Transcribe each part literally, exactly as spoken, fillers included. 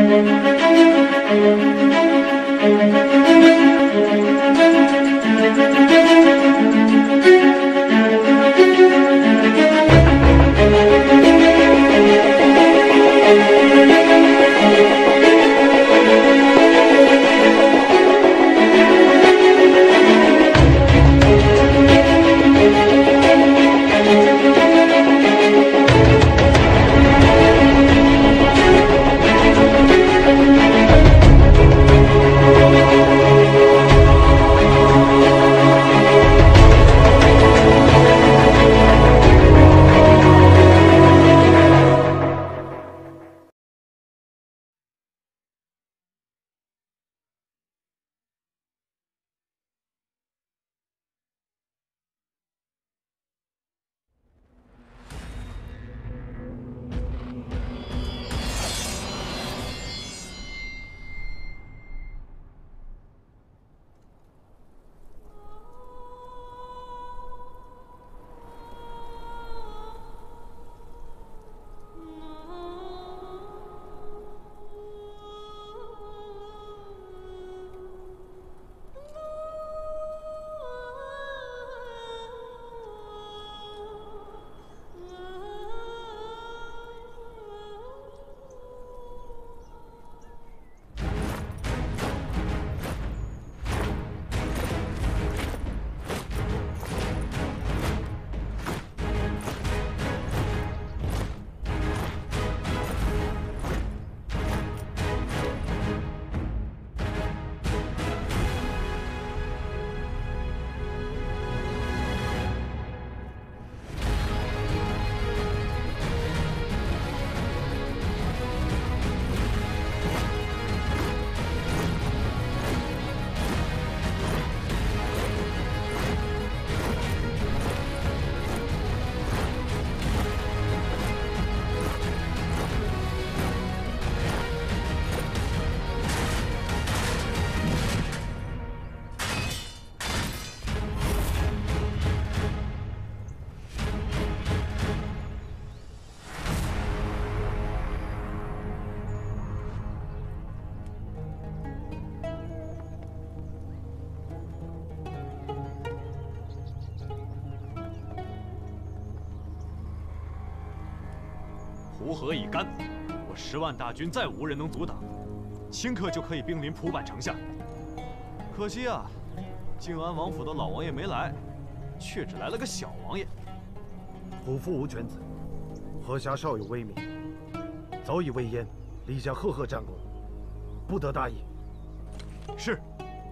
湖河已干，我十万大军再无人能阻挡，顷刻就可以兵临蒲坂城下。可惜啊，靖安王府的老王爷没来，却只来了个小王爷。 虎父无犬子，河下少有威名，早已为燕立下赫赫战功，不得大意。 是。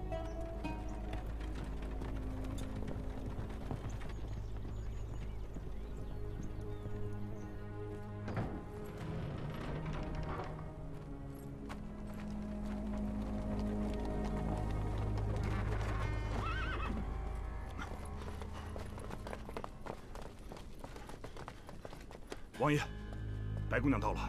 王爷，白姑娘到了。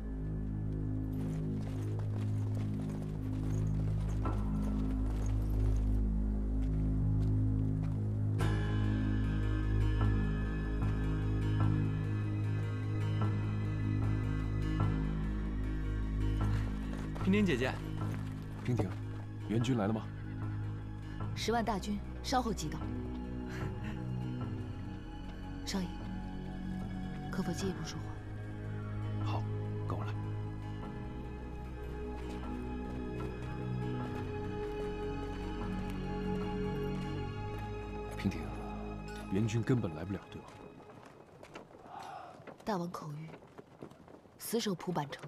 娉婷姐姐， 娉婷，援军来了吗？ 十万大军稍后即到。少爷。 可否借一步说话？ 好，跟我来。娉婷，援军根本来不了，对吧？ 大王口谕，死守蒲坂城。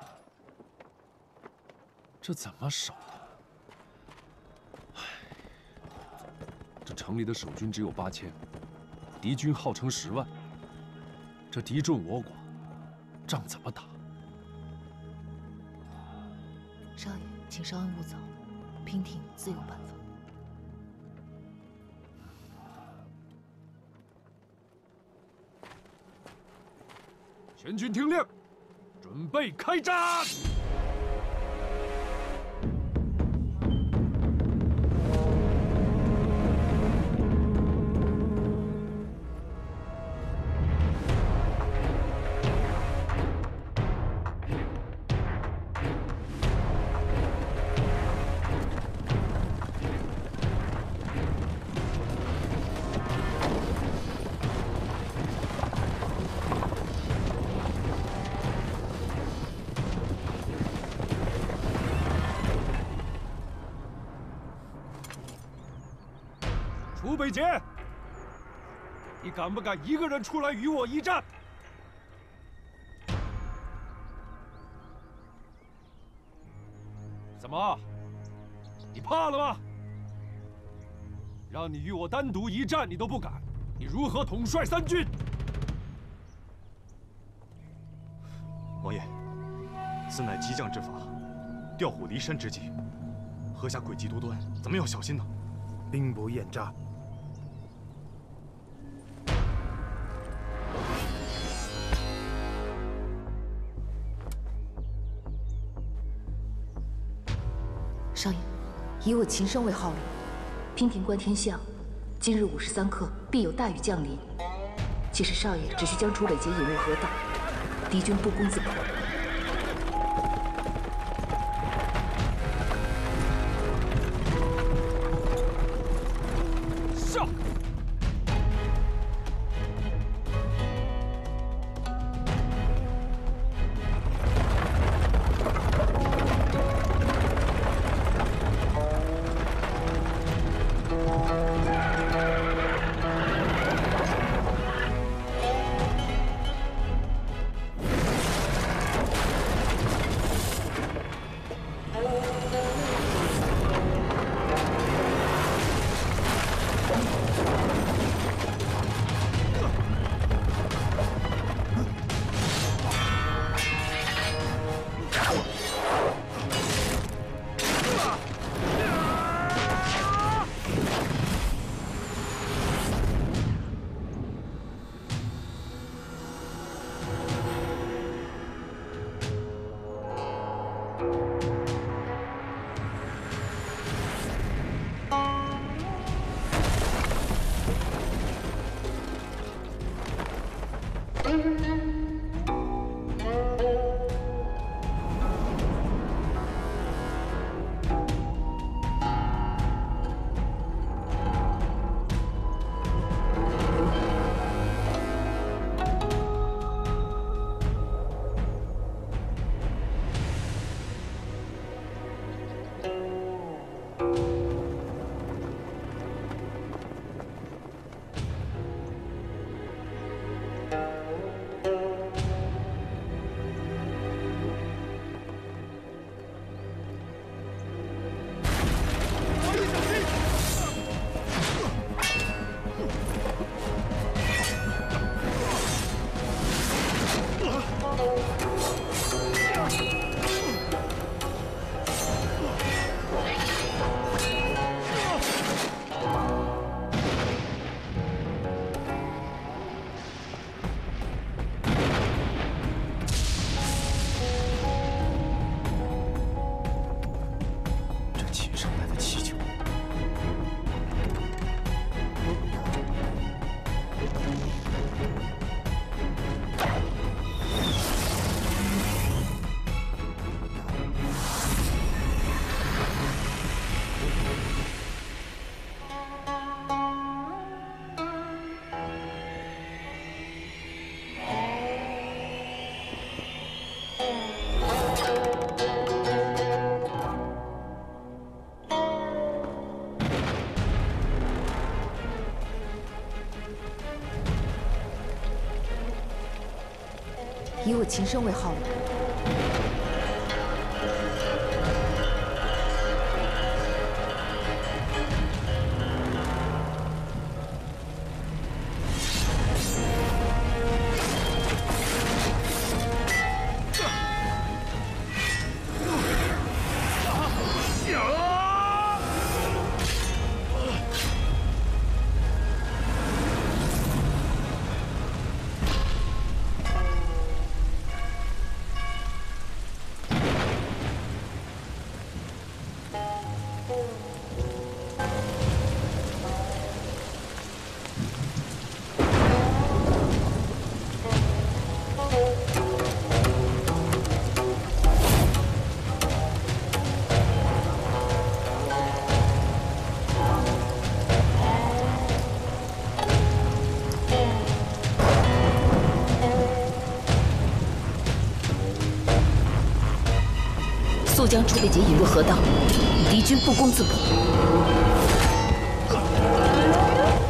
这怎么守的？唉，这城里的守军只有八千，敌军号称十万。 这敌众我寡，仗怎么打？ 少爷，请稍安勿躁，娉婷自有办法。 全军听令，准备开战！ 娉北杰，你敢不敢一个人出来与我一战？怎么，你怕了吗？让你与我单独一战，你都不敢，你如何统帅三军？ 王爷，此乃激将之法，调虎离山之计，阁下诡计多端，咱们要小心呐。 兵不厌诈。 少爷，以我秦生为号令，娉婷观天象，今日午时三刻必有大雨降临。其实少爷只需将楚北捷引入河道，敌军不攻自破。 上！ 以我秦生为号令，速将楚北捷引入河道，敌军不攻自破。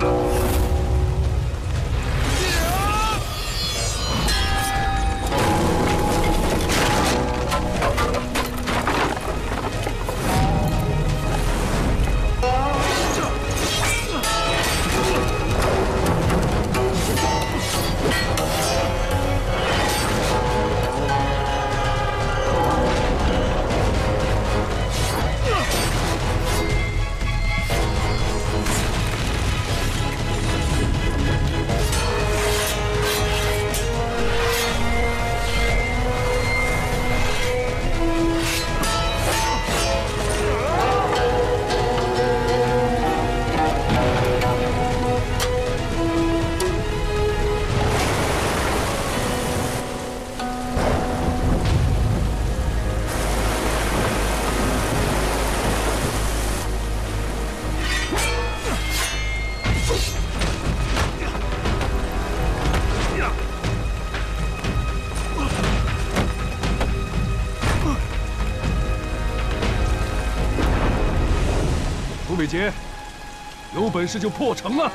北杰，有本事就破城啊！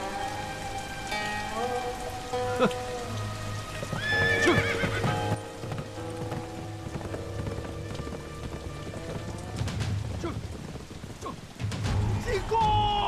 哼，去！去！去！进攻！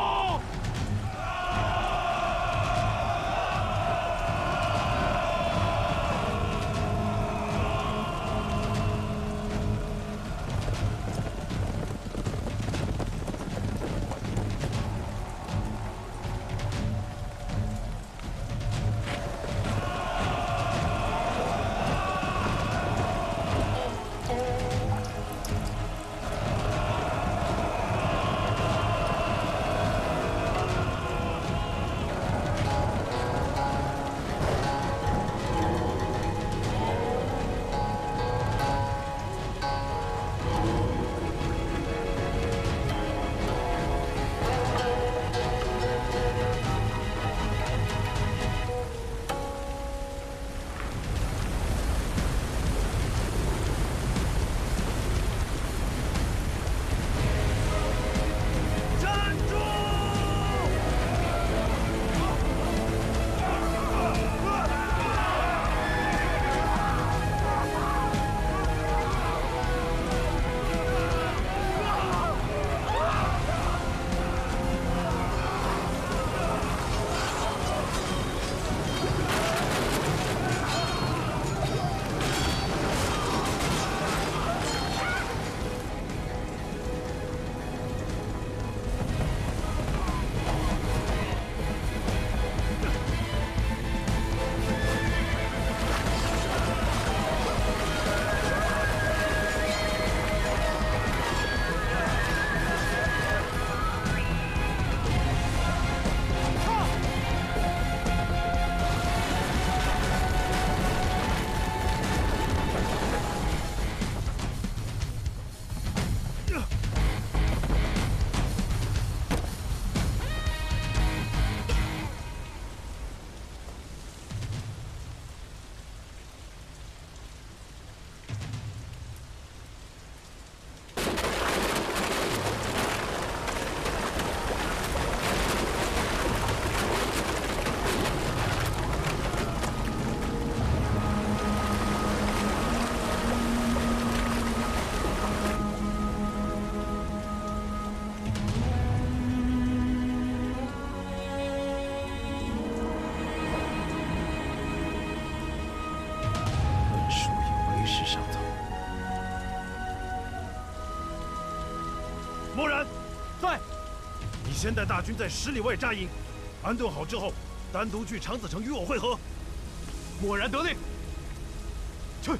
默然， 在。 你先带大军在十里外扎营，安顿好之后，单独去长子城与我会合。 默然得令。去。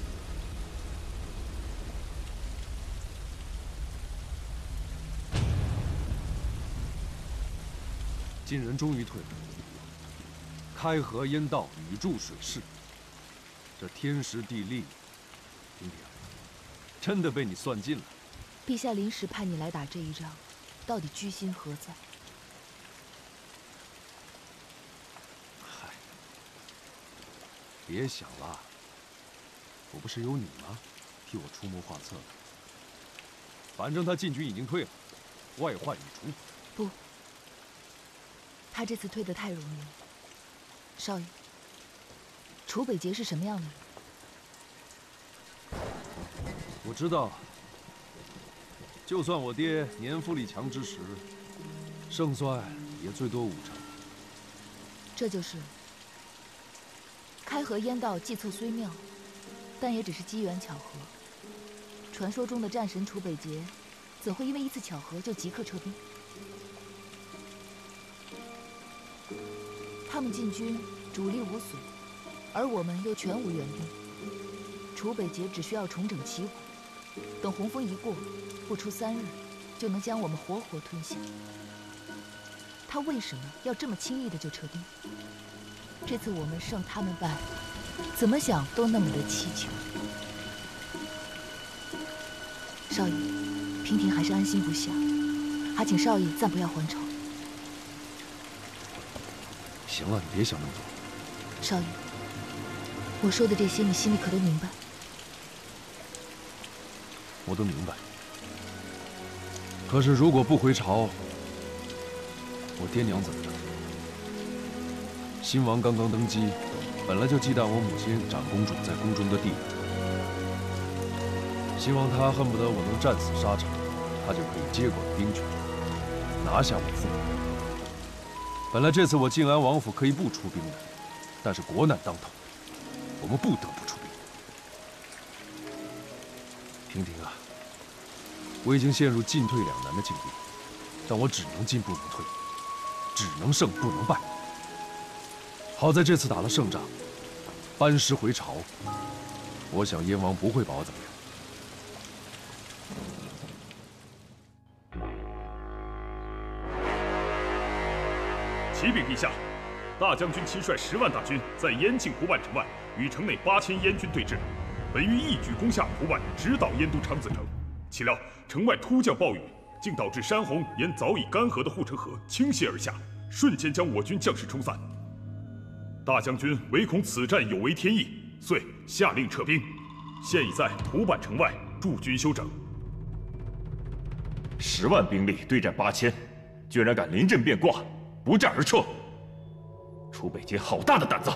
晋人终于退了，开河淹道，雨注水势，这天时地利，平平，真的被你算尽了。 陛下临时派你来打这一仗，到底居心何在？ 嗨，别想了，我不是有你吗？替我出谋划策的。反正他禁军已经退了，外患已除。 不，他这次退得太容易了。少爷，楚北杰是什么样的人？ 我知道。 就算我爹年富力强之时，胜算也最多五成。 这就是开河淹道计策虽妙，但也只是机缘巧合。传说中的战神楚北杰，怎会因为一次巧合就即刻撤兵？他们进军主力无损，而我们又全无援兵。楚北杰只需要重整旗鼓，等洪峰一过。 不出三日，就能将我们活活吞下。他为什么要这么轻易的就撤兵？这次我们胜他们败，怎么想都那么的蹊跷。少爷，娉婷还是安心不下，还请少爷暂不要还朝。 行了，你别想那么多。 少爷，我说的这些，你心里可都明白？ 我都明白。可是如果不回朝， 我爹娘怎么样？新王刚刚登基，本来就忌惮我母亲长公主在宫中的地位，希望她恨不得我能战死沙场，她就可以接管兵权，拿下我父母。本来这次我晋安王府可以不出兵的，但是国难当头，我们不得不出兵。平婷啊，我已经陷入进退两难的境地，但我只能进不能退，只能胜不能败。好在这次打了胜仗，班师回朝，我想燕王不会把我怎么样。启禀陛下，大将军亲率十万大军在燕境蒲坂城外与城内八千燕军对峙，本欲一举攻下蒲坂，直捣燕都长子城，岂料城外突降暴雨，竟导致山洪沿早已干涸的护城河倾泻而下，瞬间将我军将士冲散。大将军唯恐此战有违天意，遂下令撤兵，现已在蒲坂城外驻军休整。 十万兵力对战八千，居然敢临阵变卦，不战而撤！楚北街好大的胆子！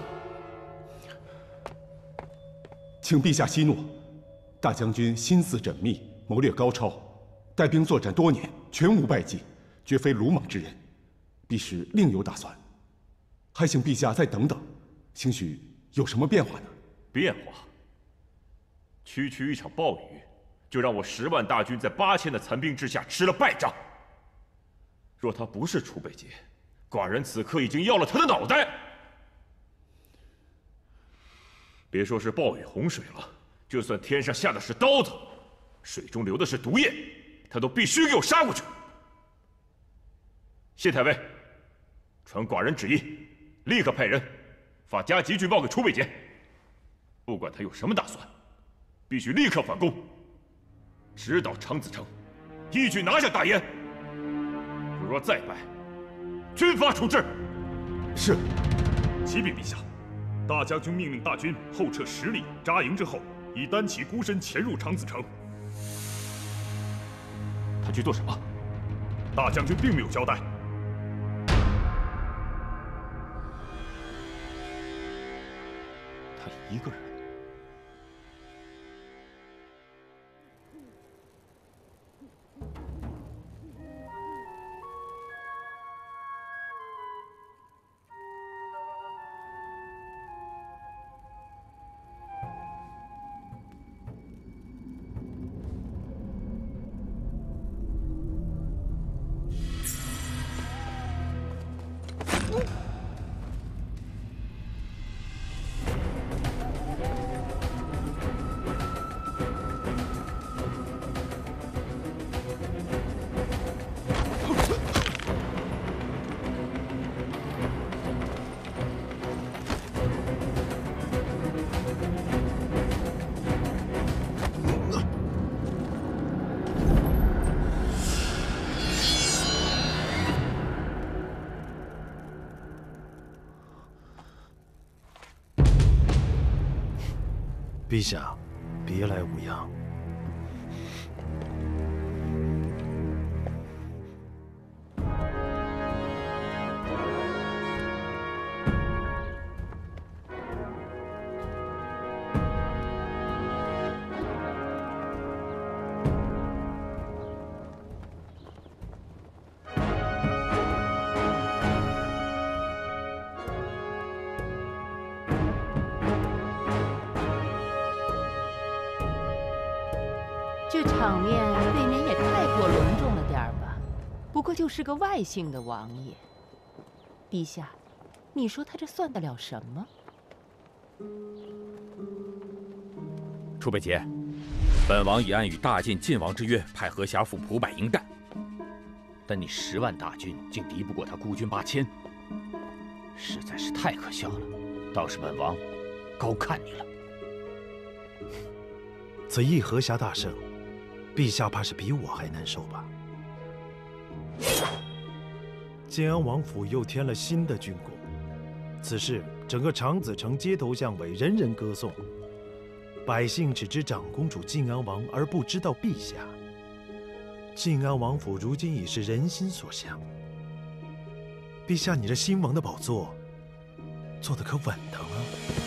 请陛下息怒，大将军心思缜密，谋略高超，带兵作战多年，全无败绩，绝非鲁莽之人，必是另有打算。还请陛下再等等，兴许有什么变化呢？ 变化？区区一场暴雨，就让我十万大军在八千的残兵之下吃了败仗。若他不是楚北街，寡人此刻已经要了他的脑袋。别说是暴雨洪水了，就算天上下的是刀子，水中流的是毒液，他都必须给我杀过去。谢太尉，传寡人旨意。立刻派人发加急军报给楚北街，不管他有什么打算，必须立刻反攻，直捣长子城，一举拿下大燕。如若再败，军法处置。 是。 启禀陛下，大将军命令大军后撤十里，扎营之后，以单骑孤身潜入长子城。 他去做什么？ 大将军并没有交代。 一个人。 陛下，别来无恙。 这场面未免也太过隆重了点儿吧？不过就是个外姓的王爷，陛下，你说他这算得了什么？ 楚北节，本王已按与大晋晋王之约，派河侠赴蒲坂迎战。但你十万大军竟敌不过他孤军八千，实在是太可笑了。倒是本王高看你了。 此一河侠大胜，陛下怕是比我还难受吧？建安王府又添了新的军功，此事整个长子城街头巷尾人人歌颂，百姓只知长公主晋安王，而不知道陛下。晋安王府如今已是人心所向， 陛下，你这新王的宝座坐得可稳当啊！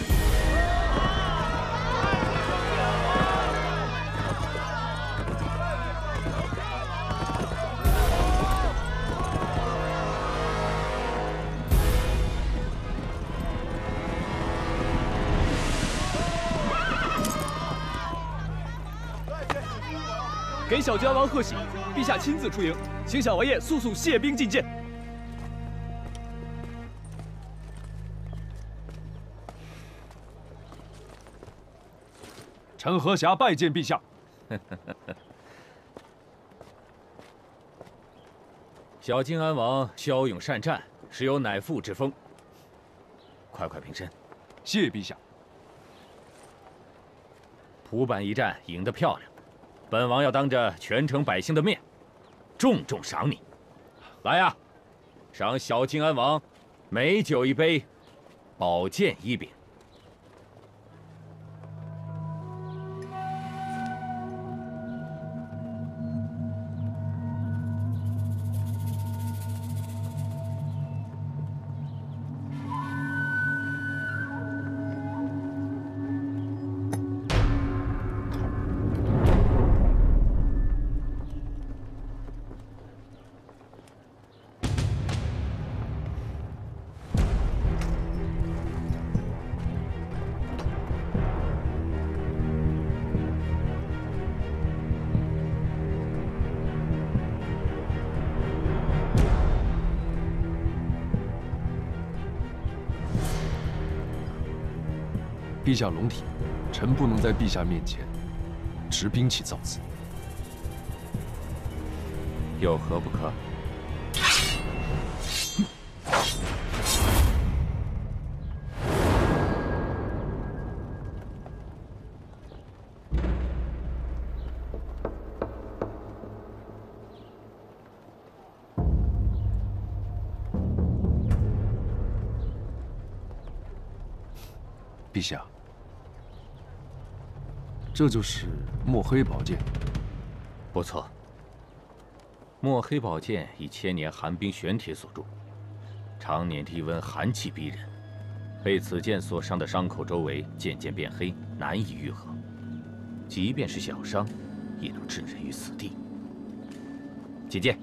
给小江王贺喜，陛下亲自出迎，请小王爷速速谢兵觐见。 陈和霞拜见陛下。 小靖安王骁勇善战，实有乃父之风。快快平身。 谢陛下。 蒲坂一战赢得漂亮。 本王要当着全城百姓的面，重重赏你。来呀，赏小靖安王美酒一杯，宝剑一柄。 陛下龙体，臣不能在陛下面前持兵器造次， 有何不可？ 陛下。 这就是墨黑宝剑， 不错。墨黑宝剑以千年寒冰玄铁所铸，常年低温寒气逼人，被此剑所伤的伤口周围渐渐变黑，难以愈合。即便是小伤，也能置人于死地。觐见。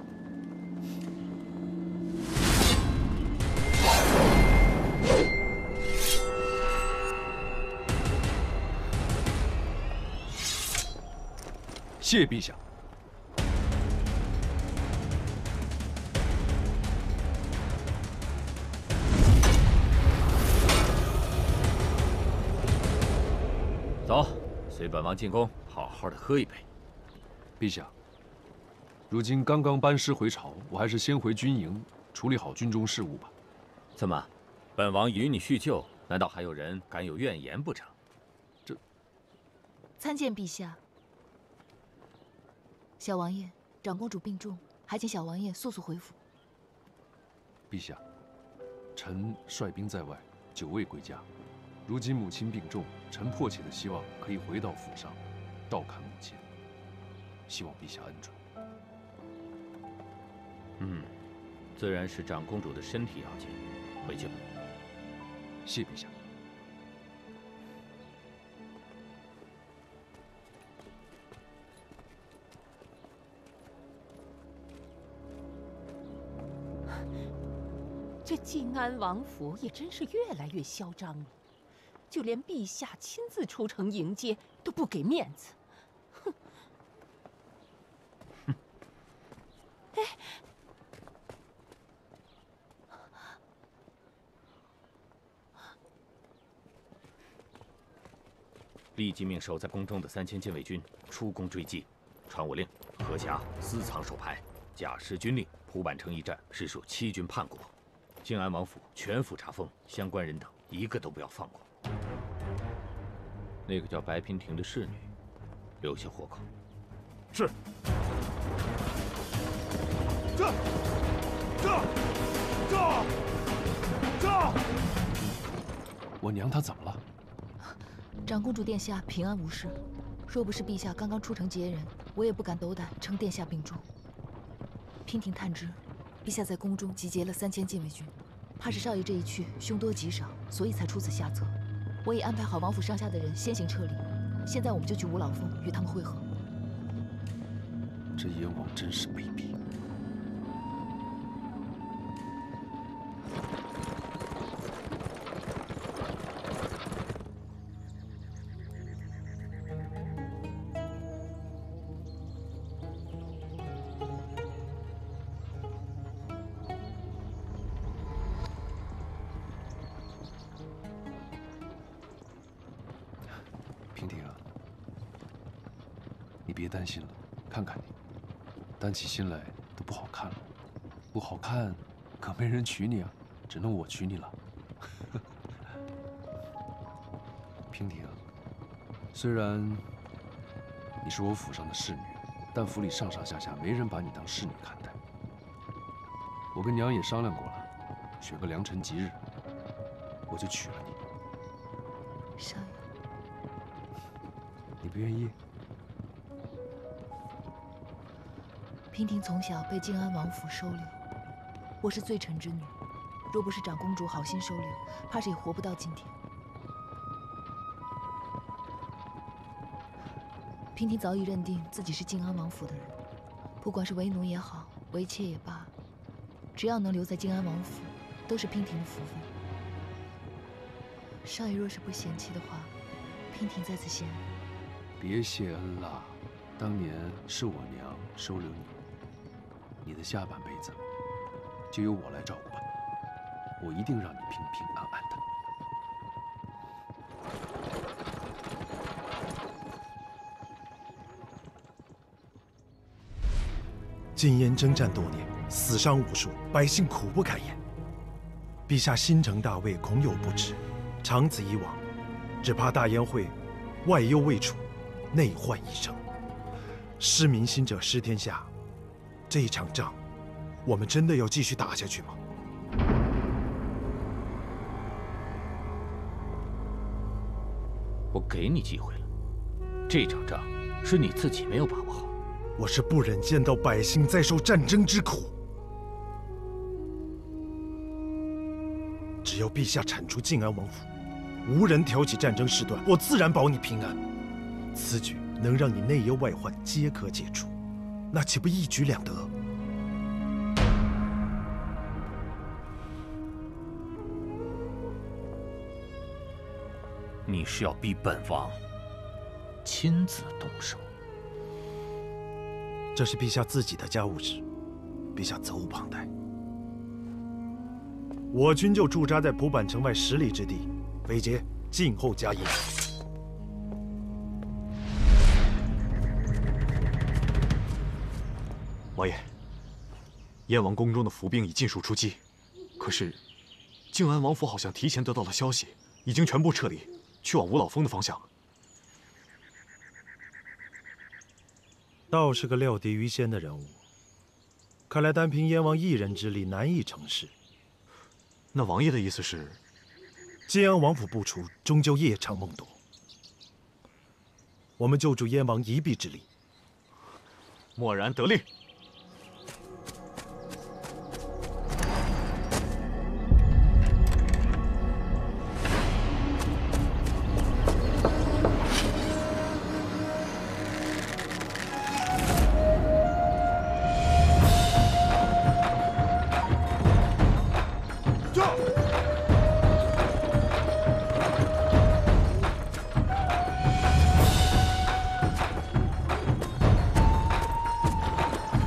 谢陛下。 走，随本王进宫，好好的喝一杯。 陛下，如今刚刚班师回朝，我还是先回军营处理好军中事务吧。 怎么，本王与你叙旧，难道还有人敢有怨言不成？ 这…… 参见陛下。 小王爷，长公主病重，还请小王爷速速回府。 陛下，臣率兵在外，久未归家。如今母亲病重，臣迫切的希望可以回到府上，照看母亲。希望陛下恩准。 嗯，自然是长公主的身体要紧。回去吧。 谢陛下。 这靖安王府也真是越来越嚣张了，就连陛下亲自出城迎接都不给面子。哼！ 哼！ 哎， 立即命守在宫中的三千禁卫军出宫追击，传我令：何霞私藏手牌，假施军令，蒲坂城一战实属欺君叛国。 靖安王府全府查封，相关人等一个都不要放过。那个叫白娉婷的侍女，留下活口。 是。这，这，这，这。 我娘她怎么了？ 长公主殿下平安无事，若不是陛下刚刚出城接人，我也不敢斗胆称殿下病重。娉婷探知， 陛下在宫中集结了三千禁卫军，怕是少爷这一去凶多吉少，所以才出此下策。我已安排好王府上下的人先行撤离，现在我们就去五老峰与他们会合。 这燕王真是卑鄙！平婷啊，你别担心了，看看你，担起心来都不好看了，不好看，可没人娶你啊，只能我娶你了。平婷啊，虽然你是我府上的侍女，但府里上上下下没人把你当侍女看待。我跟娘也商量过了，选个良辰吉日，我就娶了你。 少爷。 你不愿意？ 娉婷从小被靖安王府收留，我是罪臣之女，若不是长公主好心收留，怕是也活不到今天。娉婷早已认定自己是靖安王府的人，不管是为奴也好，为妾也罢，只要能留在靖安王府，都是娉婷的福分。少爷若是不嫌弃的话，娉婷在此谢恩。 别谢恩了，当年是我娘收留你，你的下半辈子就由我来照顾吧，我一定让你平平安安的。 禁燕征战多年，死伤无数，百姓苦不堪言。陛下新承大位，恐有不知，长此以往，只怕大燕会外忧未除。 内患已生，失民心者失天下。这一场仗，我们真的要继续打下去吗？ 我给你机会了，这场仗是你自己没有把握好。 我是不忍见到百姓再受战争之苦。只要陛下铲除靖安王府，无人挑起战争事端，我自然保你平安。 此举能让你内忧外患皆可解除，那岂不一举两得？ 你是要逼本王亲自动手？ 这是陛下自己的家务事，陛下责无旁贷。我军就驻扎在蒲坂城外十里之地，北捷静候佳音。 王爷，燕王宫中的伏兵已尽数出击，可是靖安王府好像提前得到了消息，已经全部撤离，去往五老峰的方向。 倒是个料敌于先的人物，看来单凭燕王一人之力难以成事。 那王爷的意思是， 靖安王府不除，终究夜长梦多。我们救助燕王一臂之力。 默然得令。 冉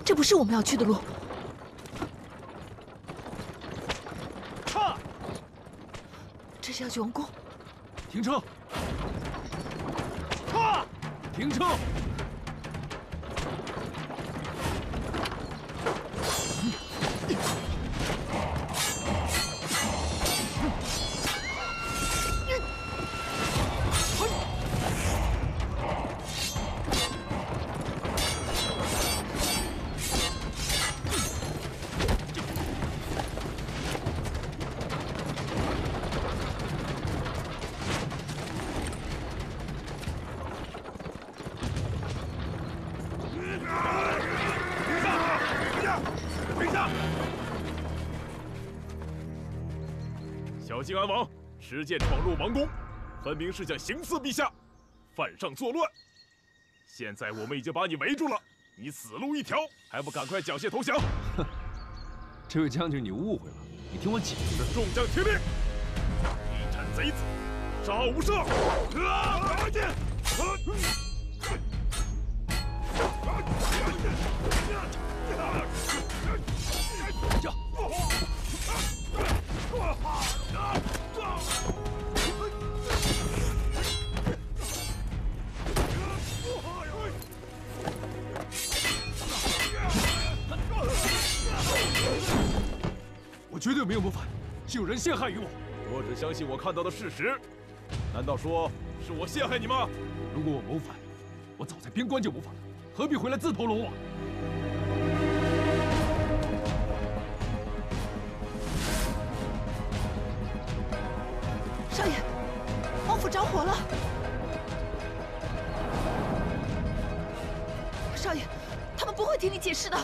这不是我们要去的路。 哈！ 这是要去王宫。 停车！ 哈！ 停车！ 小靖安王持剑闯入王宫，分明是想行刺陛下，犯上作乱。现在我们已经把你围住了，你死路一条，还不赶快缴械投降？ 哼，这位将军，你误会了，你听我解释。 众将听令，一斩贼子，杀无赦！啊！ 我绝对没有谋反，是有人陷害于我。 我只相信我看到的事实，难道说是我陷害你吗？ 如果我谋反，我早在边关就谋反了，何必回来自投罗网？ 少爷，王府着火了！少爷，他们不会听你解释的。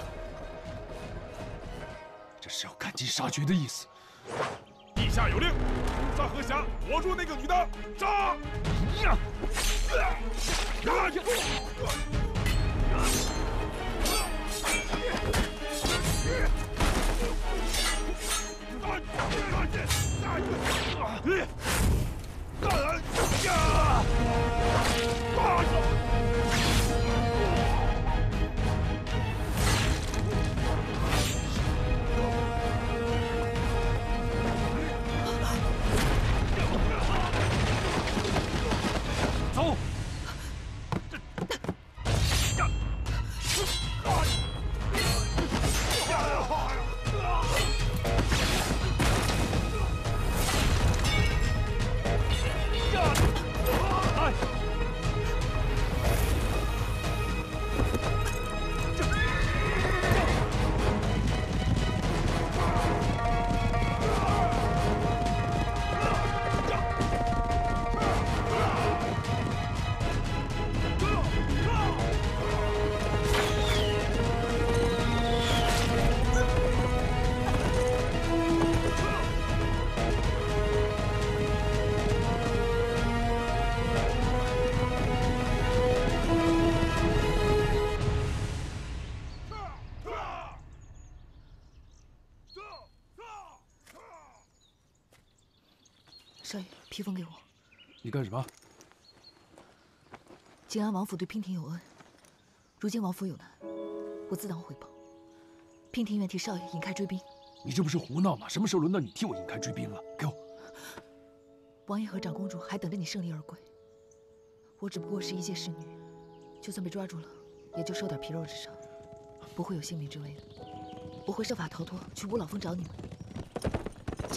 这是要赶尽杀绝的意思。 陛下有令，诛杀何霞，活捉那个女的，杀！呀！ 走。 少爷，披风给我。 你干什么？ 靖安王府对娉婷有恩，如今王府有难，我自当回报。娉婷愿替少爷引开追兵。 你这不是胡闹吗？什么时候轮到你替我引开追兵了？给我！ 王爷和长公主还等着你胜利而归。我只不过是一介侍女，就算被抓住了，也就受点皮肉之伤，不会有性命之危的。我会设法逃脱，去五老峰找你们。这。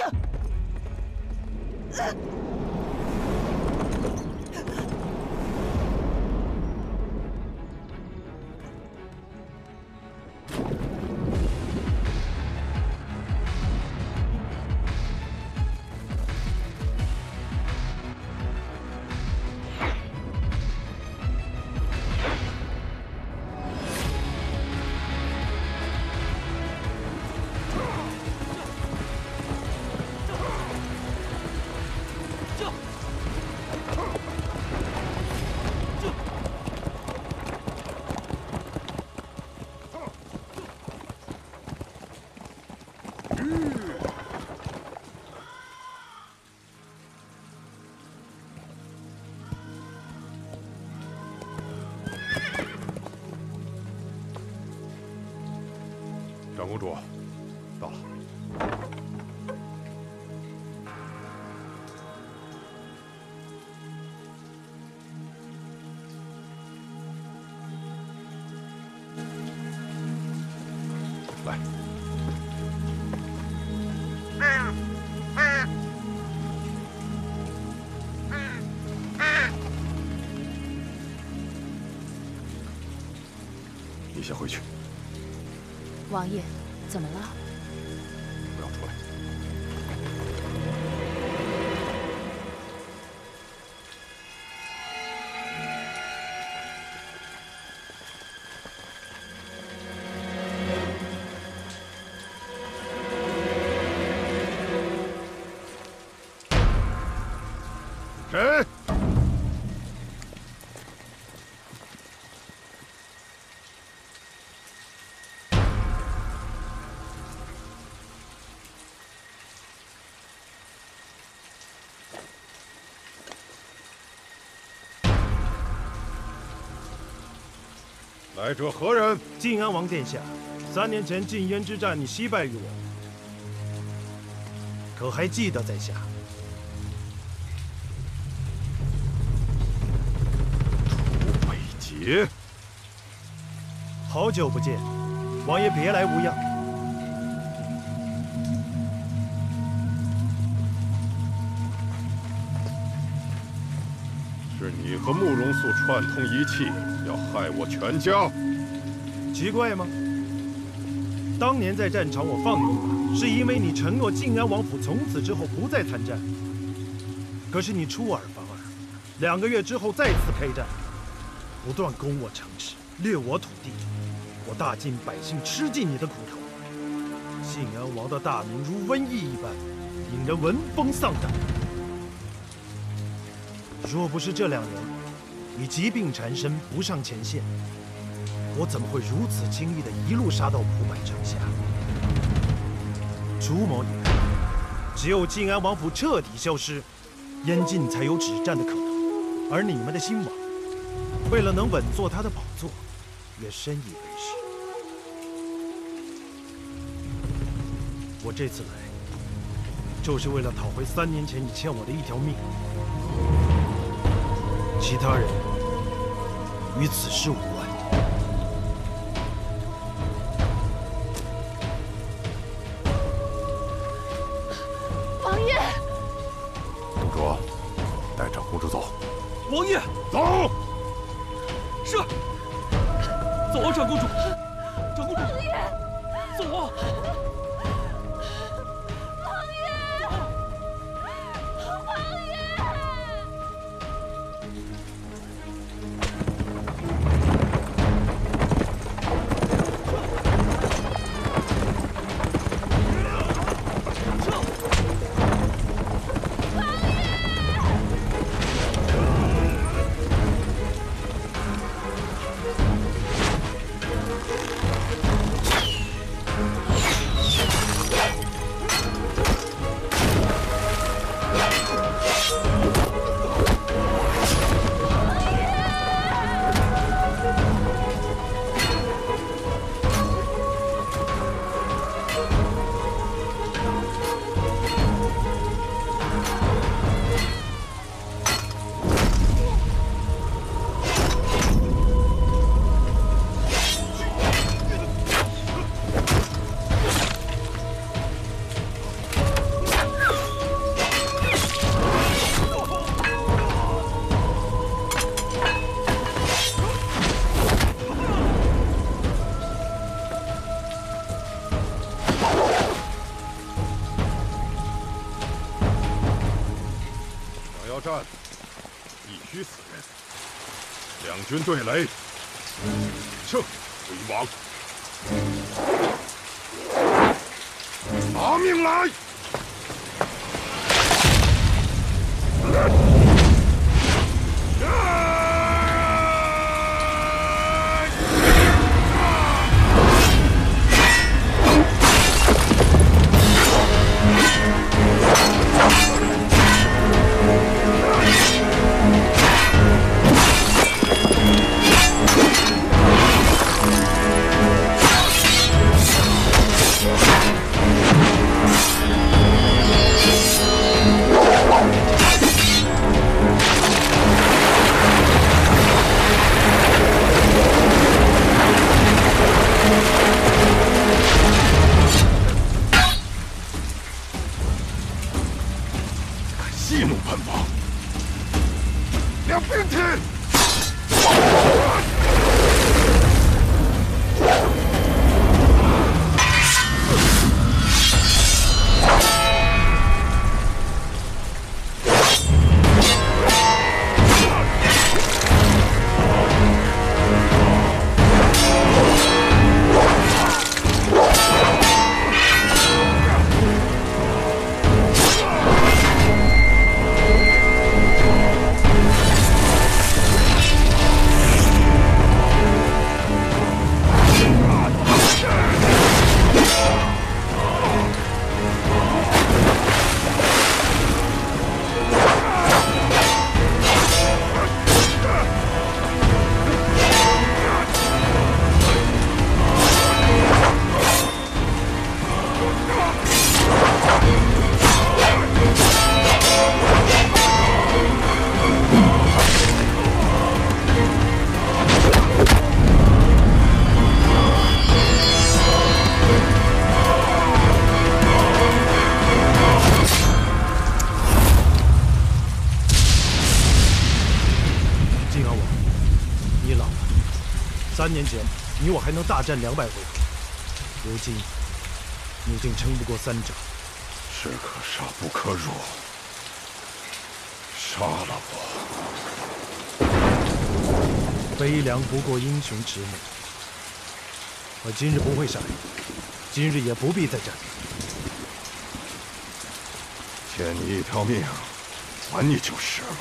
啊！ 长公主，到了。来。 你先回去。 王爷，怎么了？ 不要出来。谁？ 来者何人？ 晋安王殿下，三年前禁烟之战，你惜败于我，可还记得在下？ 楚北捷， 好久不见，王爷别来无恙。 是你和慕容素串通一气。 要害我全家， 奇怪吗？当年在战场我放你一马，是因为你承诺晋安王府从此之后不再参战。可是你出尔反尔，两个月之后再次开战，不断攻我城池，掠我土地，我大晋百姓吃尽你的苦头。晋安王的大名如瘟疫一般，引人闻风丧胆。若不是这两年， 你疾病缠身，不上前线，我怎么会如此轻易的一路杀到蒲坂城下？朱某也，只有晋安王府彻底消失，燕晋才有止战的可能。而你们的新王，为了能稳坐他的宝座，也深以为是。我这次来，就是为了讨回三年前你欠我的一条命。 其他人与此事无关。 王爷， 董卓，带长公主走。 王爷， 走。 是。走啊，长公主。长公主。 王爷， 走啊。 战必须死人，两军对垒，胜为王。拿命来！ 三年前，你我还能大战两百回合，如今你竟撑不过三掌。 士可杀不可辱，杀了我！ 悲凉不过英雄迟暮。我今日不会杀你，今日也不必再战。 欠你一条命，还你就是了。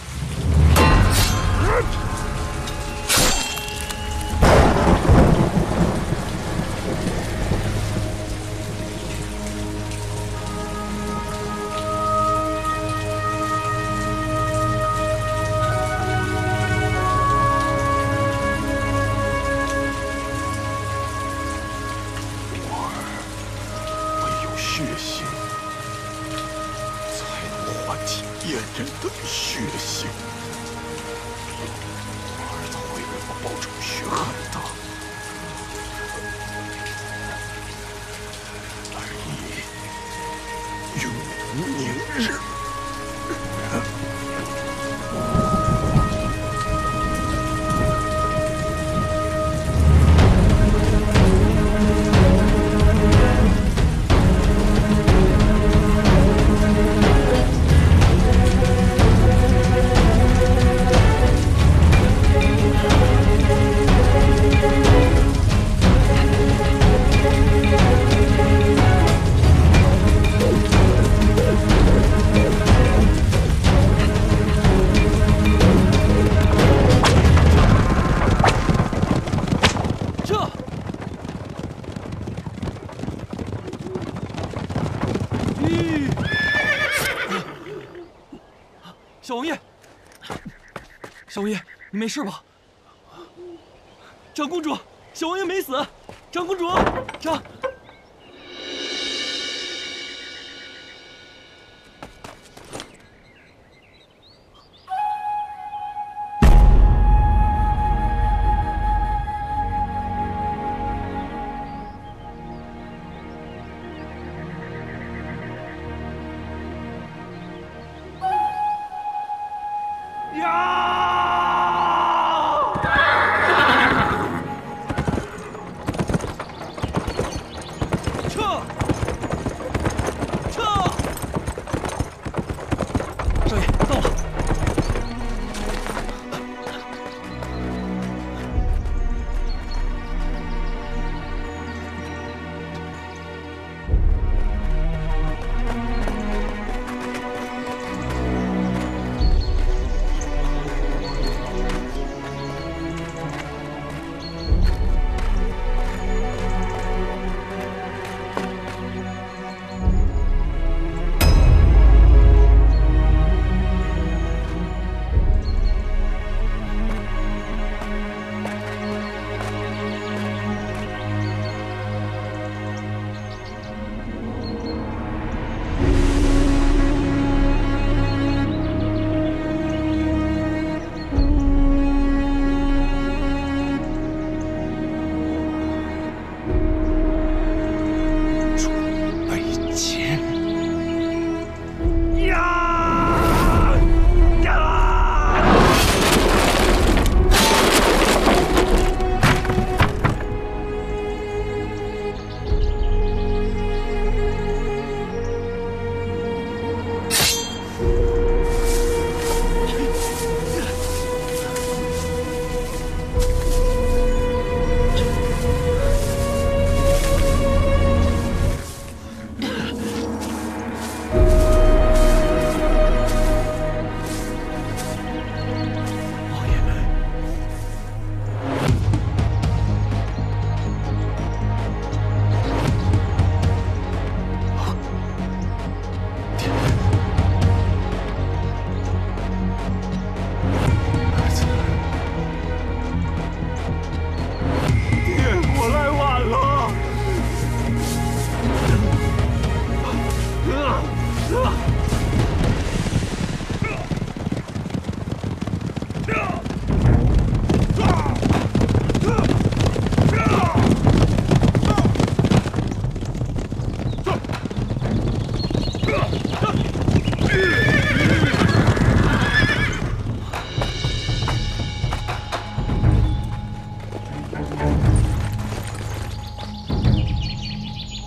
小王爷，小王爷，你没事吧？长公主，小王爷没死。长公主，长。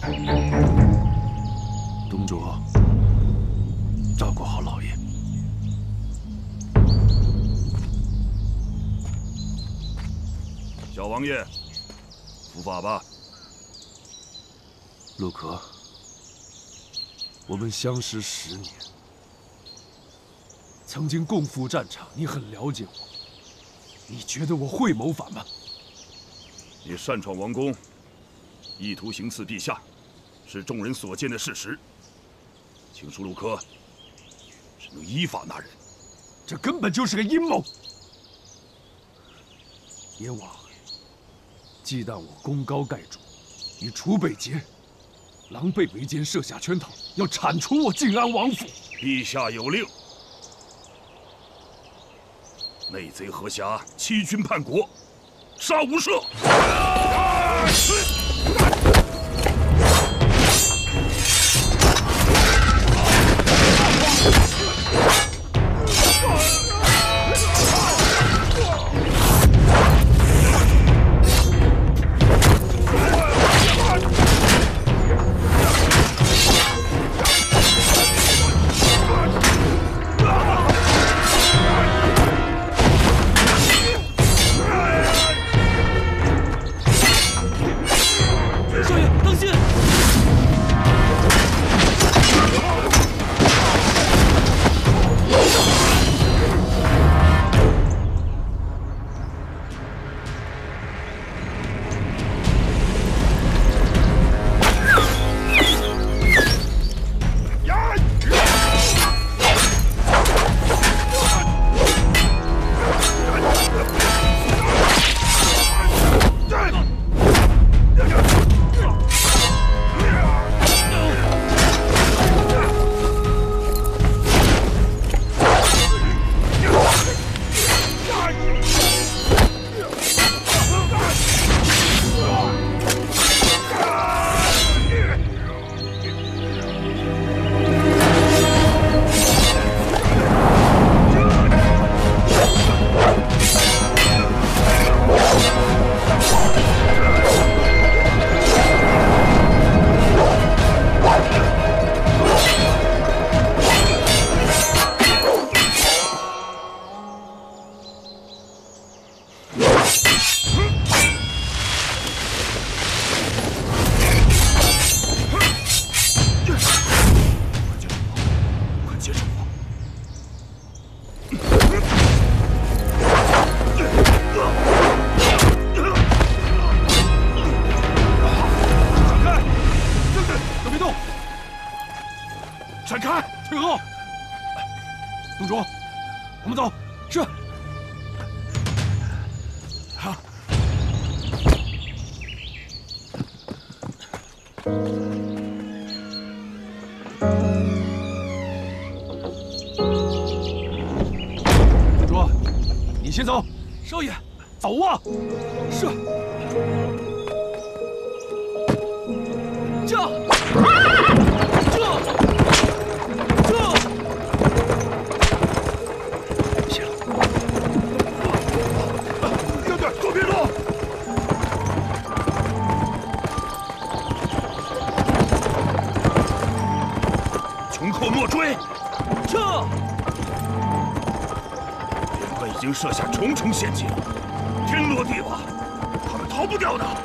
东主，照顾好老爷。 小王爷，伏法吧。 陆可，我们相识十年，曾经共赴战场，你很了解我。你觉得我会谋反吗？ 你擅闯王宫，意图行刺陛下，是众人所见的事实。请恕陆柯，只能依法拿人。 这根本就是个阴谋！燕王忌惮我功高盖主，与楚北捷狼狈为奸，设下圈套，要铲除我靖安王府。 陛下有令，内贼何暇欺君叛国，杀无赦！ 先走， 少爷， 走啊！ 是。这，这，这。 行了，哥哥，左边路。穷寇莫追， 撤。 已经设下重重陷阱，天罗地网，他们逃不掉的。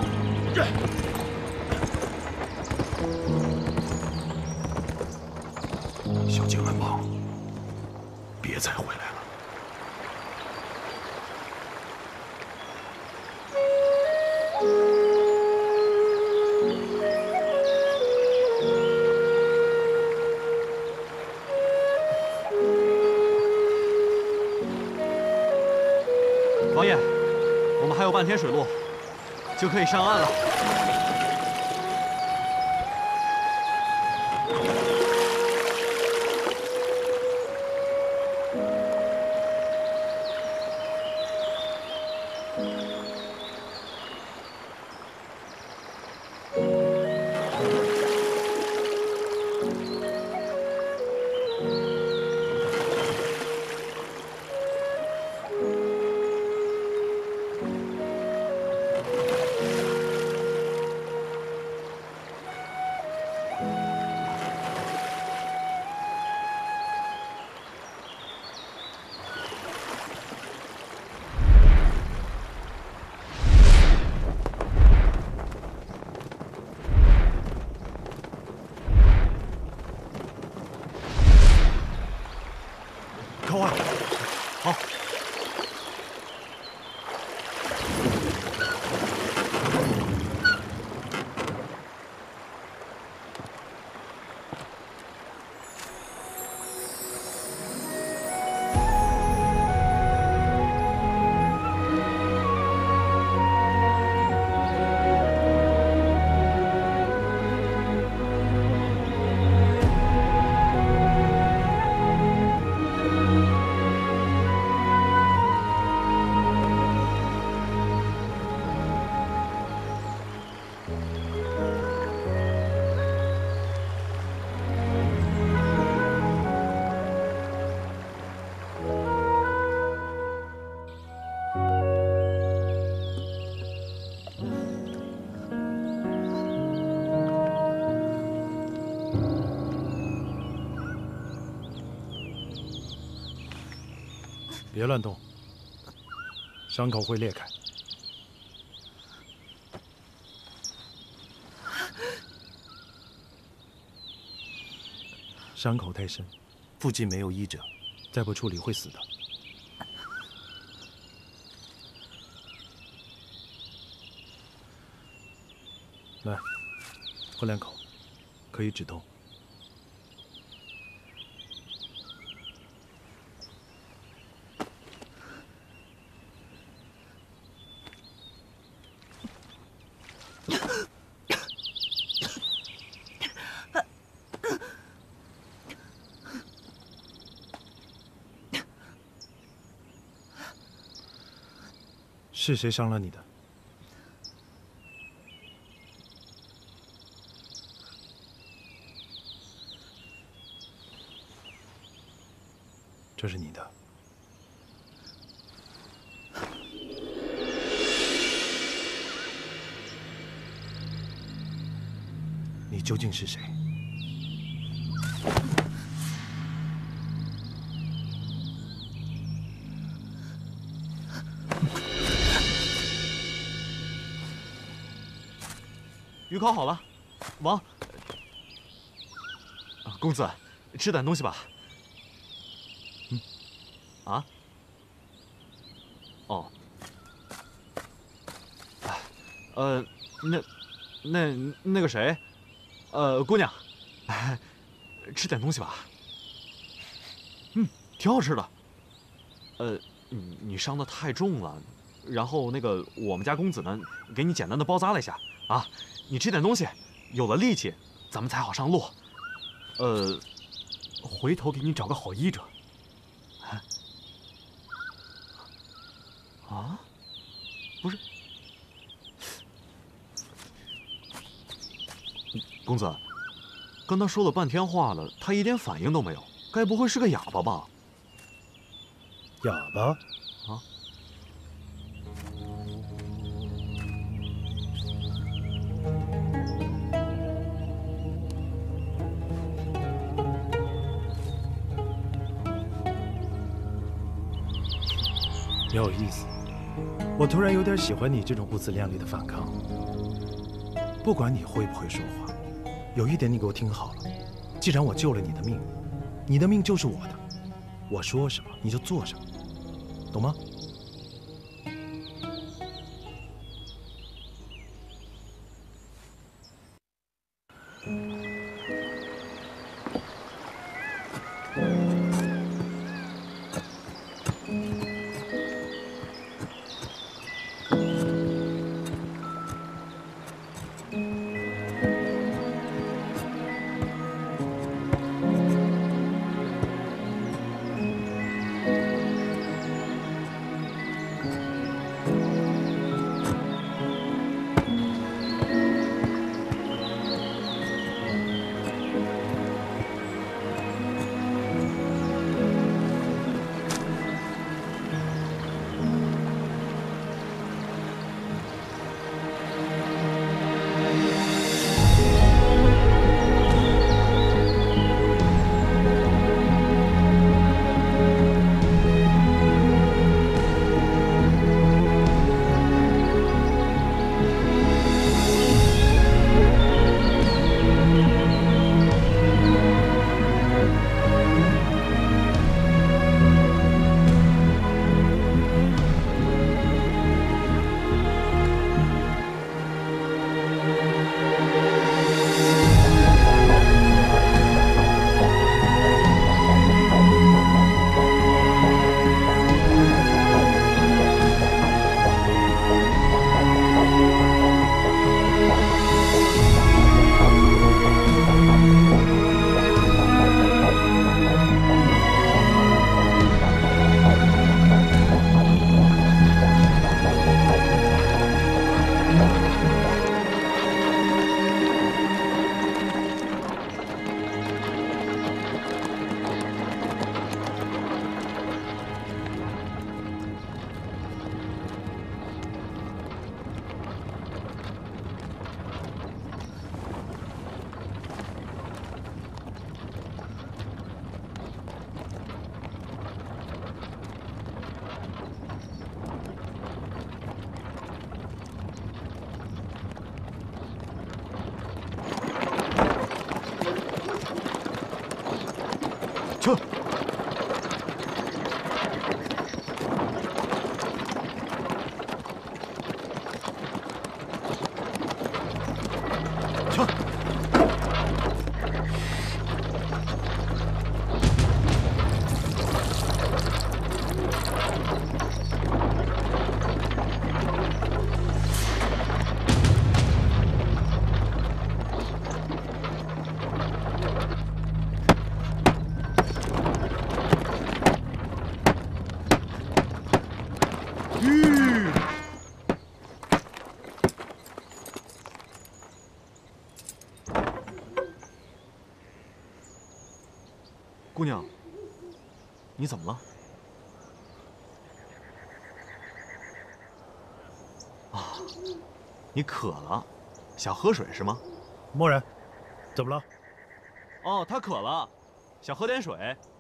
小靖安王，别再回来了。 王爷，我们还有半天水路，就可以上岸了。 别乱动，伤口会裂开。伤口太深，附近没有医者，再不处理会死的。来，喝两口，可以止痛。 是谁伤了你的？这是你的。你究竟是谁？ 鱼烤好了，王。啊，公子，吃点东西吧。嗯。啊。哦。啊，呃，那，那那个谁，呃，姑娘，吃点东西吧。嗯，挺好吃的。呃，你你伤得太重了，然后那个我们家公子呢，给你简单的包扎了一下啊。 你吃点东西，有了力气，咱们才好上路。呃，回头给你找个好医者。啊？不是，公子，跟他说了半天话了，他一点反应都没有，该不会是个哑巴吧？ 哑巴？ 啊？ 有意思，我突然有点喜欢你这种不自量力的反抗。不管你会不会说话，有一点你给我听好了：既然我救了你的命，你的命就是我的，我说什么你就做什么，懂吗？ 撤！撤！姑娘，你怎么了？啊，你渴了，想喝水是吗？ 默然，怎么了？ 哦，他渴了，想喝点水。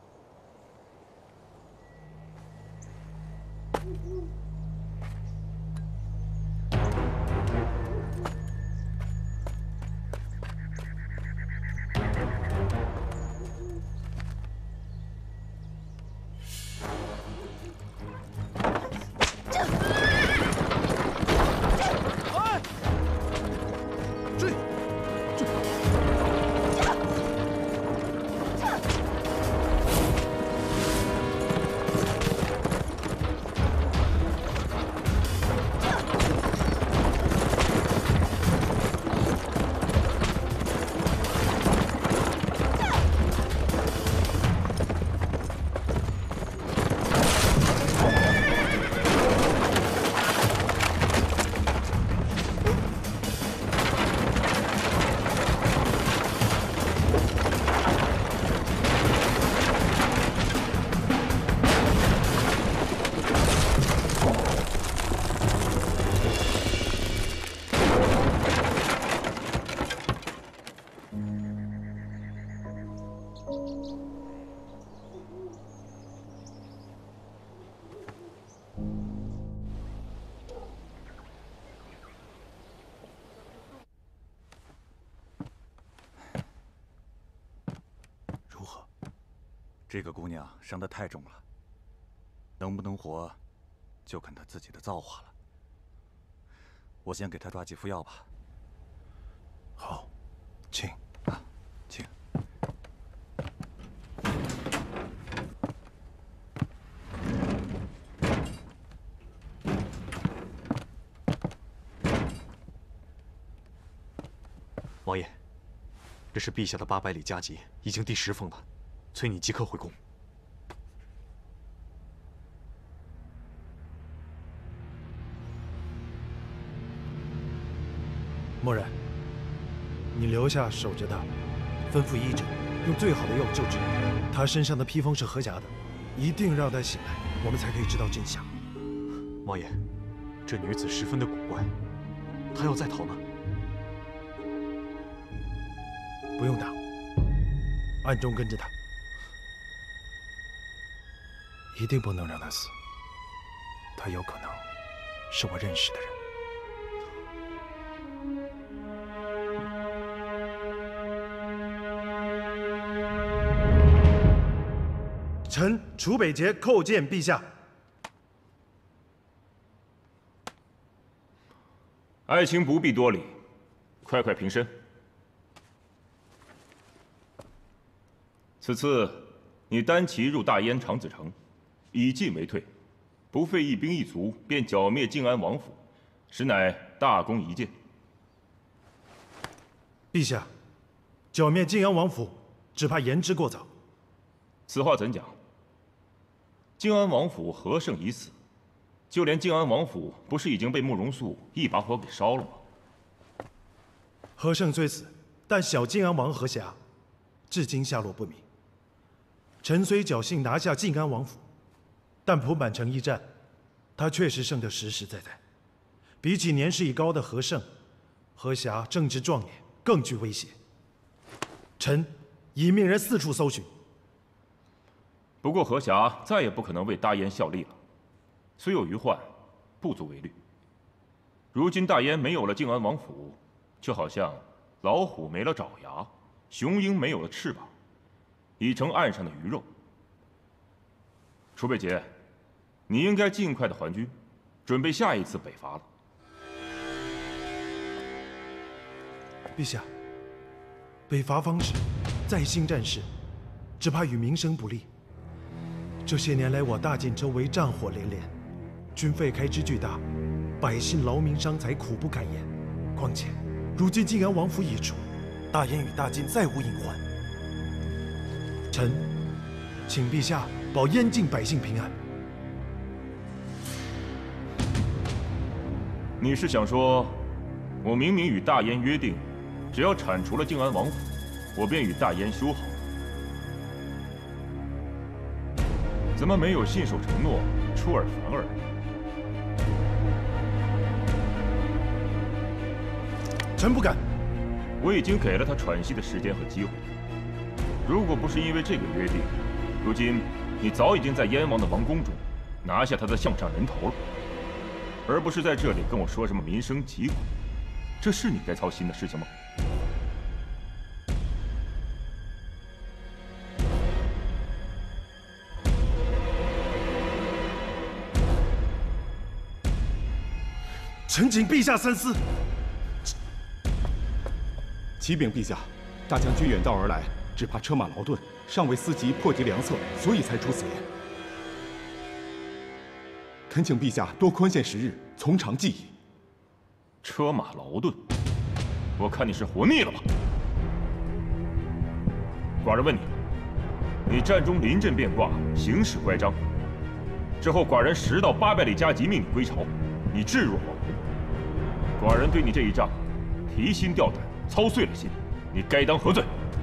这个姑娘伤得太重了，能不能活，就看她自己的造化了。我先给她抓几副药吧。 好，请啊，请。 王爷，这是陛下的八百里加急，已经第十封了。 催你即刻回宫。 默然，你留下守着他，吩咐医者用最好的药救治。他身上的披风是何侠的，一定让他醒来，我们才可以知道真相。 王爷，这女子十分的古怪，她要再逃呢？ 不用打，暗中跟着他。 一定不能让他死，他有可能是我认识的人。臣楚北捷叩见陛下。 爱卿不必多礼，快快平身。此次你单骑入大燕长子城。 以进为退，不费一兵一卒便剿灭靖安王府，实乃大功一件。 陛下，剿灭靖安王府，只怕言之过早。 此话怎讲？靖安王府何胜已死，就连靖安王府不是已经被慕容素一把火给烧了吗？ 何胜虽死，但小靖安王何侠，至今下落不明。臣虽侥幸拿下靖安王府。 但蒲坂城一战，他确实胜得实实在在。比起年事已高的何胜，何侠正值壮年，更具威胁。臣已命人四处搜寻。 不过何侠再也不可能为大燕效力了，虽有余患，不足为虑。如今大燕没有了靖安王府，就好像老虎没了爪牙，雄鹰没有了翅膀。 已成岸上的鱼肉。楚北杰，你应该尽快的还军，准备下一次北伐了。 陛下，北伐方式，再兴战事，只怕与民生不利。这些年来，我大晋周围战火连连，军费开支巨大，百姓劳民伤财，苦不堪言。况且，如今晋安王府已除，大燕与大晋再无隐患。臣请陛下保燕境百姓平安。 你是想说，我明明与大燕约定，只要铲除了靖安王府，我便与大燕修好？怎么没有信守承诺，出尔反尔？ 臣不敢。 我已经给了他喘息的时间和机会。如果不是因为这个约定，如今你早已经在燕王的王宫中拿下他的项上人头了，而不是在这里跟我说什么民生疾苦，这是你该操心的事情吗？ 臣请陛下三思。 启禀陛下，大将军远道而来，只怕车马劳顿，尚未思及破敌良策，所以才出此言。恳请陛下多宽限时日，从长计议。 车马劳顿，我看你是活腻了吧？寡人问你，你战中临阵变卦，形势乖张，之后寡人十到八百里加急命你归朝，你置若罔闻。寡人对你这一仗提心吊胆，操碎了心，你该当何罪？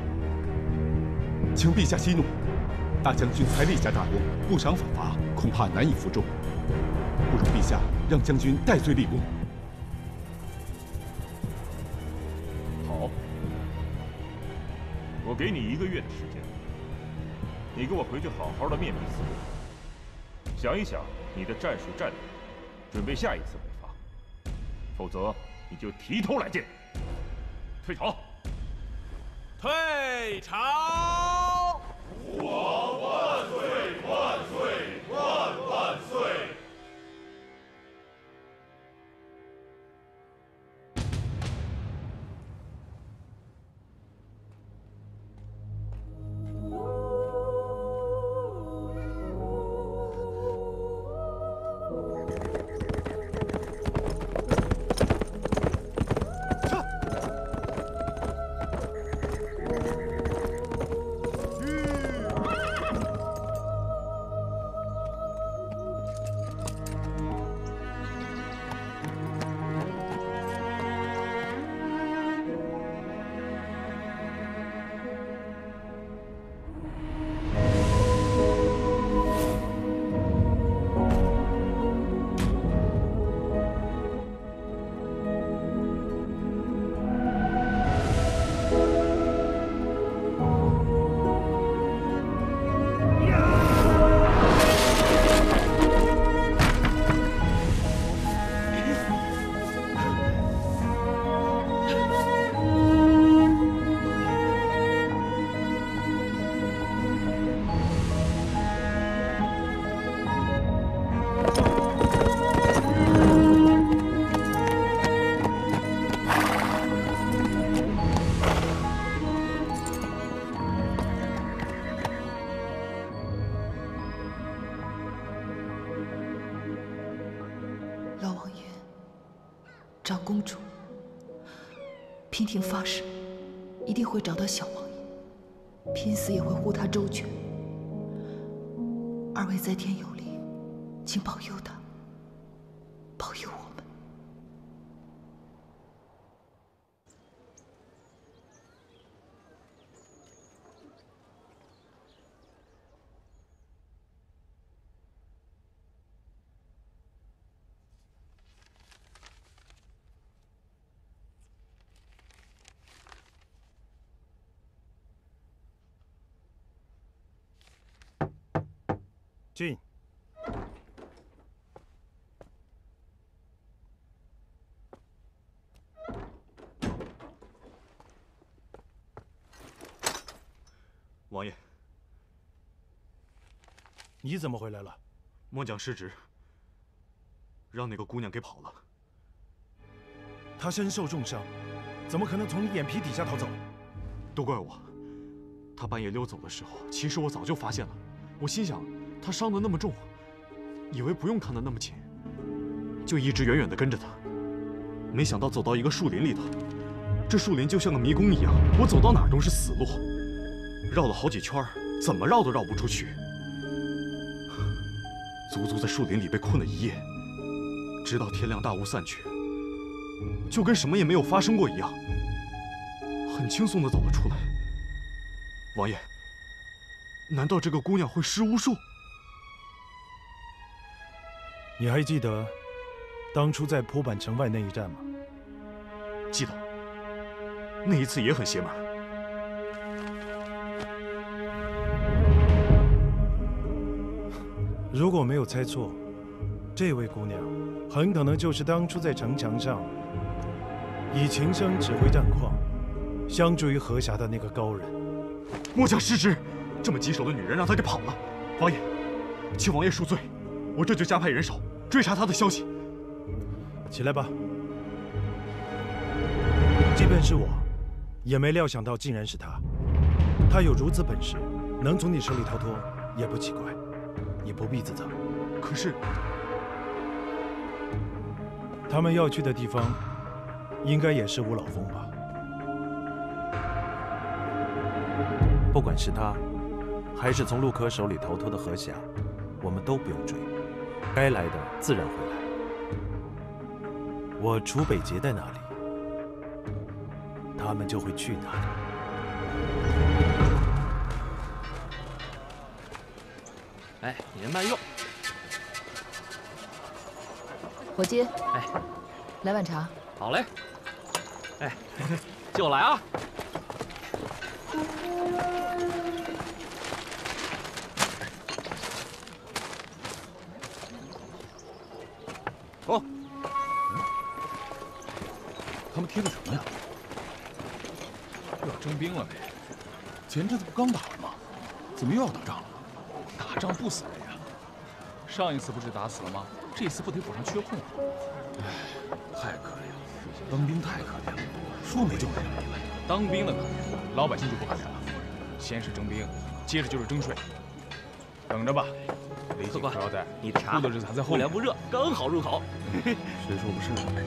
请陛下息怒，大将军才立下大功，不赏反伐，恐怕难以服众。不如陛下让将军戴罪立功。 好，我给你一个月的时间，你给我回去好好的面壁思过，想一想你的战术战略，准备下一次北伐，否则你就提头来见。退朝！ 退朝！ 吾王万岁！万岁！万万岁！ 长公主，娉婷发誓，一定会找到小王爷，拼死也会护他周全。二位在天有灵，请保佑他，保佑我们。 进。 王爷， 你怎么回来了？ 末将失职，让那个姑娘给跑了。 她身受重伤，怎么可能从你眼皮底下逃走？ 都怪我。她半夜溜走的时候，其实我早就发现了。我心想，她伤得那么重，以为不用看得那么紧，就一直远远地跟着她。没想到走到一个树林里头，这树林就像个迷宫一样，我走到哪儿都是死路，绕了好几圈，怎么绕都绕不出去。足足在树林里被困了一夜，直到天亮大雾散去，就跟什么也没有发生过一样，很轻松地走了出来。王爷，难道这个姑娘会施巫术？ 你还记得当初在蒲坂城外那一战吗？ 记得，那一次也很邪门。 如果没有猜错，这位姑娘很可能就是当初在城墙上以琴声指挥战况，相助于河侠的那个高人。 末将失职，这么棘手的女人让她给跑了。王爷，请王爷恕罪，我这就加派人手追查她的消息。 起来吧。即便是我，也没料想到竟然是她。她有如此本事，能从你手里逃脱，也不奇怪。你不必自责。 可是， 他们要去的地方，应该也是五老峰吧？ 不管是他，还是从陆柯手里逃脱的河侠，我们都不用追，该来的自然会来。我楚北杰在哪里，他们就会去哪里。 哎，你人慢用。 伙计， 哎， 来碗茶。 好嘞。哎，就来啊！ 哦，他们贴的什么呀？ 又要征兵了呗？前阵子不刚打完吗？怎么又要打仗了？打仗不死人呀！上一次不是打死了吗？这次不得补上缺空啊！唉，太可怜了，当兵太可怜了，说没就没了。当兵的可怜，老百姓就不可怜了。先是征兵，接着就是征税。等着吧，雷警不要在， 你的茶出的日子还在后面。 不凉不热，刚好入口。 谁说不是呢？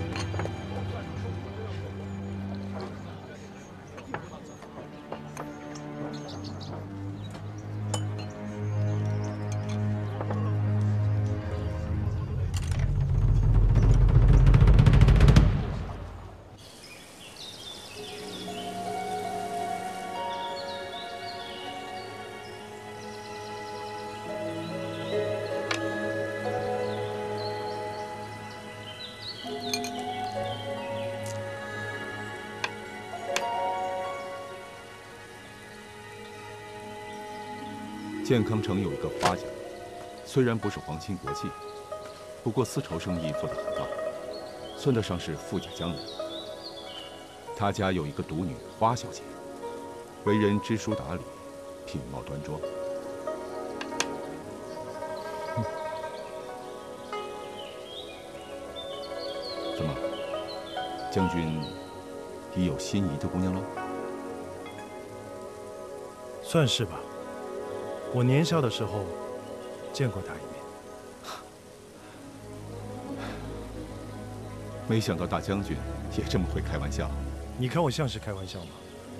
健康城有一个花家，虽然不是皇亲国戚，不过丝绸生意做得很大，算得上是富甲江南。他家有一个独女花小姐，为人知书达理，品貌端庄。嗯、怎么，将军已有心仪的姑娘了？ 算是吧。我年少的时候见过她一面。 没想到大将军也这么会开玩笑。 你看我像是开玩笑吗？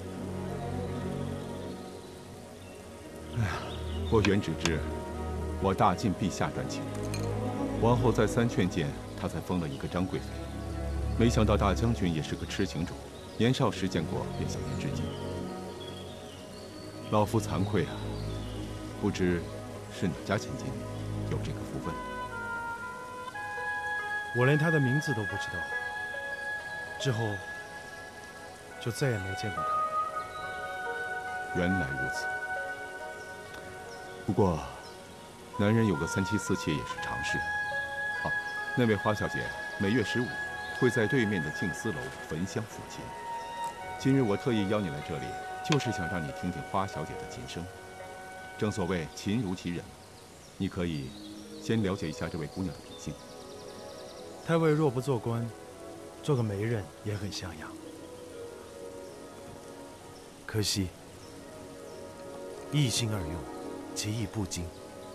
哎呀，我原只知我大晋陛下专情，王后再三劝谏，他才封了一个张贵妃。没想到大将军也是个痴情种，年少时见过便想念至今。老夫惭愧啊，不知是哪家千金有这个福分。 我连她的名字都不知道，之后就再也没见过她。 原来如此。不过，男人有个三妻四妾也是常事。好，那位花小姐每月十五会在对面的静思楼焚香抚琴。今日我特意邀你来这里，就是想让你听听花小姐的琴声。正所谓琴如其人， 你可以先了解一下这位姑娘的品性。 太尉若不做官，做个媒人也很像样。可惜，一心二用，其意不精。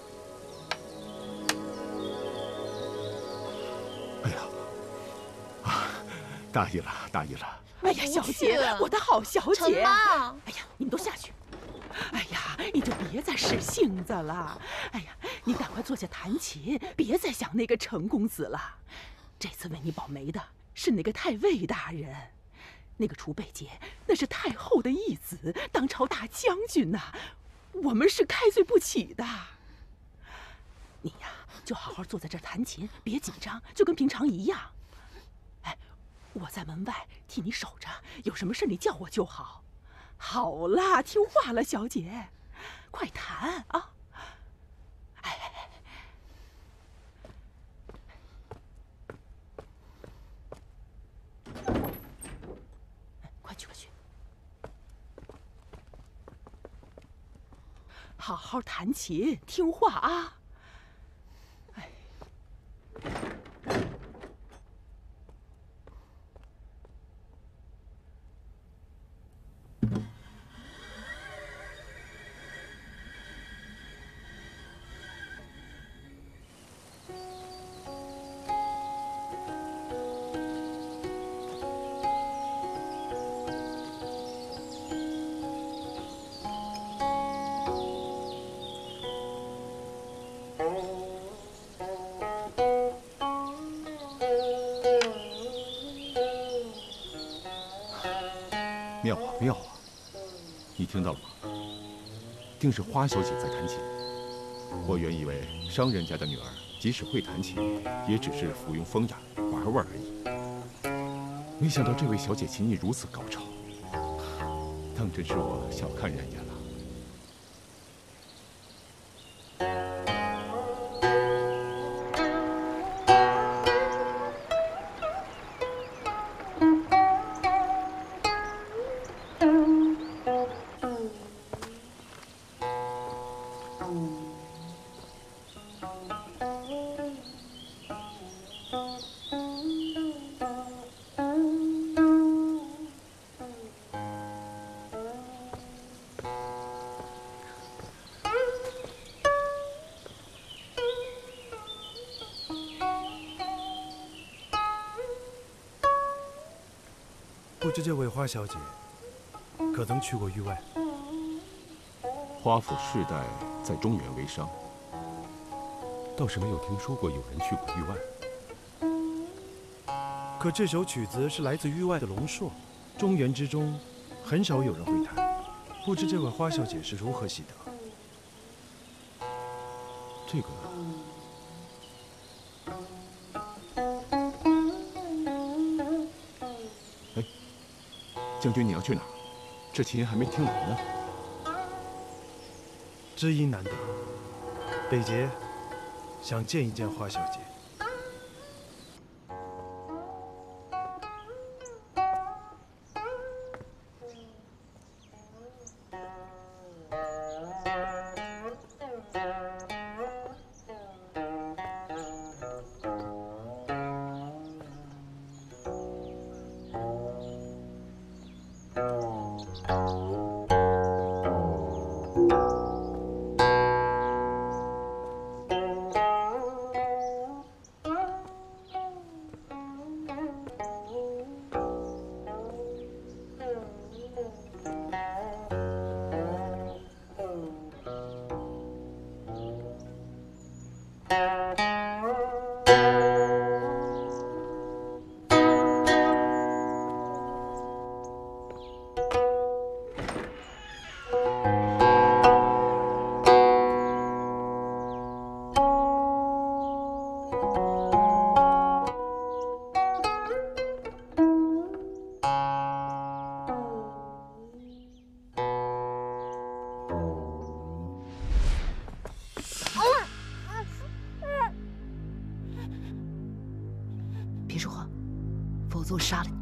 哎呀，啊，大意了，大意了。 哎呀，小姐，我的好小姐！ 妈， 哎呀，你们都下去。哎呀，你就别再使性子了。哎呀，你赶快坐下弹琴，别再想那个程公子了。这次为你保媒的是那个太尉大人，那个楚北捷那是太后的义子，当朝大将军呐、啊，我们是开罪不起的。你呀，就好好坐在这儿弹琴，别紧张，就跟平常一样。哎，我在门外替你守着，有什么事你叫我就好。好啦，听话了，小姐，快弹啊！哎，快去快去，好好弹琴，听话啊！哎。 妙啊妙啊！你听到了吗？定是花小姐在弹琴。我原以为商人家的女儿即使会弹琴，也只是附庸风雅玩玩而已。没想到这位小姐琴艺如此高超，当真是我小看人眼了。 不知这位花小姐可曾去过域外？ 花府世代在中原为商，倒是没有听说过有人去过域外。 可这首曲子是来自域外的龙硕，中原之中很少有人会弹，不知这位花小姐是如何习得？ 这个。哎，将军，你要去哪儿？这琴还没听完呢。 知音难得，北捷想见一见花小姐。 别说话，否则我杀了你！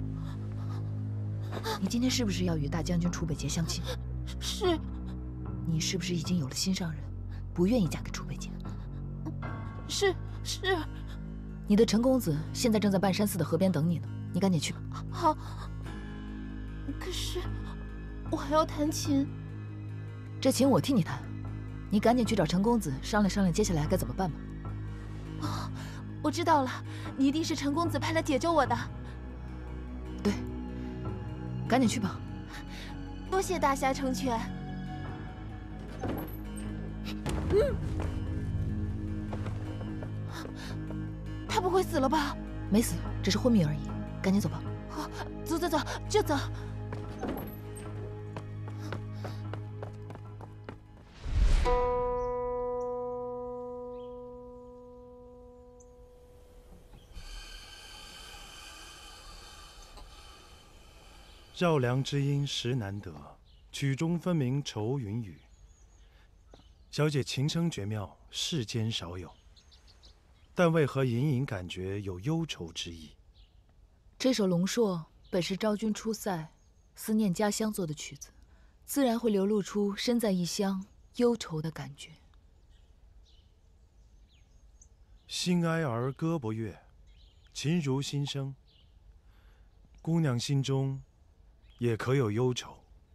你今天是不是要与大将军楚北捷相亲？ 是。 你你是不是已经有了心上人，不愿意嫁给楚北姐？ 是是。 你的陈公子现在正在半山寺的河边等你呢，你赶紧去吧。 好。可是我还要弹琴。 这琴我替你弹，你赶紧去找陈公子商量商量，接下来该怎么办吧。 哦，我知道了，你一定是陈公子派来解救我的。 对，赶紧去吧。 多谢大侠成全。嗯，他不会死了吧？ 没死，只是昏迷而已。赶紧走吧。 好，走走走，就走。 绕梁之音实难得，曲中分明愁云雨。小姐琴声绝妙，世间少有。但为何隐隐感觉有忧愁之意？ 这首龙朔本是昭君出塞、思念家乡做的曲子，自然会流露出身在异乡忧愁的感觉。 心哀而歌不悦，琴如心声。姑娘心中也可有忧愁？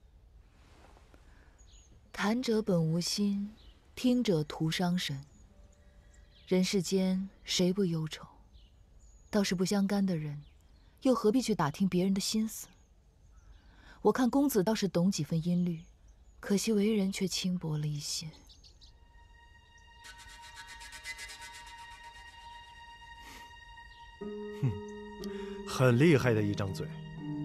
弹者本无心，听者徒伤神。人世间谁不忧愁？倒是不相干的人，又何必去打听别人的心思？我看公子倒是懂几分音律，可惜为人却轻薄了一些。 哼，很厉害的一张嘴。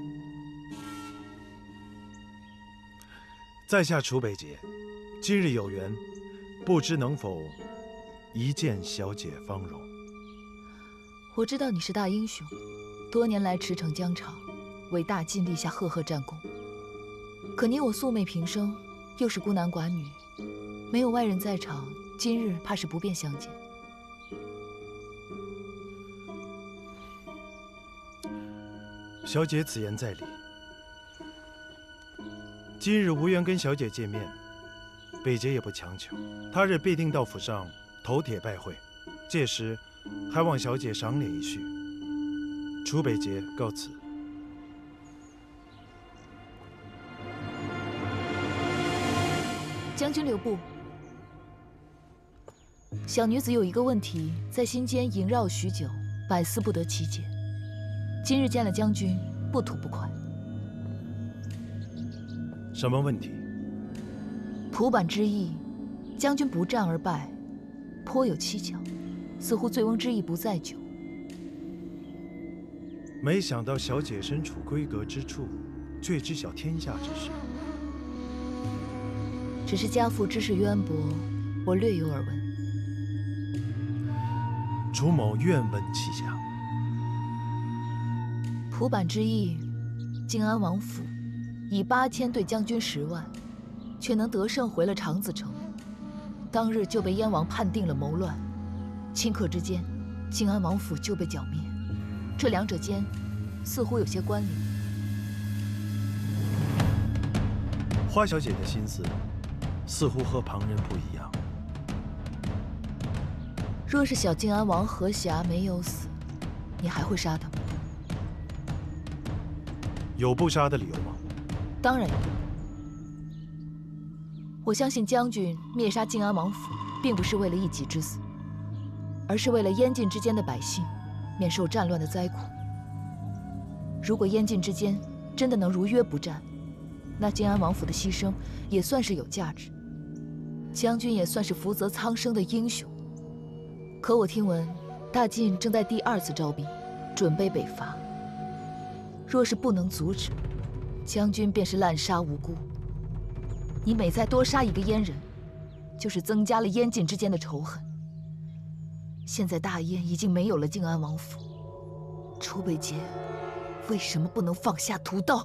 在下楚北杰，今日有缘，不知能否一见小姐芳容？ 我知道你是大英雄，多年来驰骋疆场，为大晋立下赫赫战功。可你我素昧平生，又是孤男寡女，没有外人在场，今日怕是不便相见。 小姐此言在理。今日无缘跟小姐见面，北杰也不强求，他日必定到府上头帖拜会，届时还望小姐赏脸一叙。楚北杰告辞。 将军留步。小女子有一个问题，在心间萦绕许久，百思不得其解。今日见了将军，不吐不快。 什么问题？ 蒲坂之役，将军不战而败，颇有蹊跷，似乎醉翁之意不在酒。 没想到小姐身处闺阁之处，却知晓天下之事。 只是家父知识渊博，我略有耳闻。 楚某愿闻其详。 蒲坂之役，靖安王府以八千对将军十万，却能得胜回了长子城。当日就被燕王判定了谋乱，顷刻之间，靖安王府就被剿灭。这两者间似乎有些关联。 花小姐的心思似乎和旁人不一样。 若是小靖安王何霞没有死，你还会杀他吗？ 有不杀的理由吗？ 当然有。我相信将军灭杀靖安王府，并不是为了一己之死，而是为了燕晋之间的百姓免受战乱的灾苦。如果燕晋之间真的能如约不战，那靖安王府的牺牲也算是有价值，将军也算是福泽苍生的英雄。可我听闻，大晋正在第二次招兵，准备北伐。若是不能阻止，将军便是滥杀无辜。你每再多杀一个燕人，就是增加了燕晋之间的仇恨。现在大燕已经没有了靖安王府，楚北杰为什么不能放下屠刀？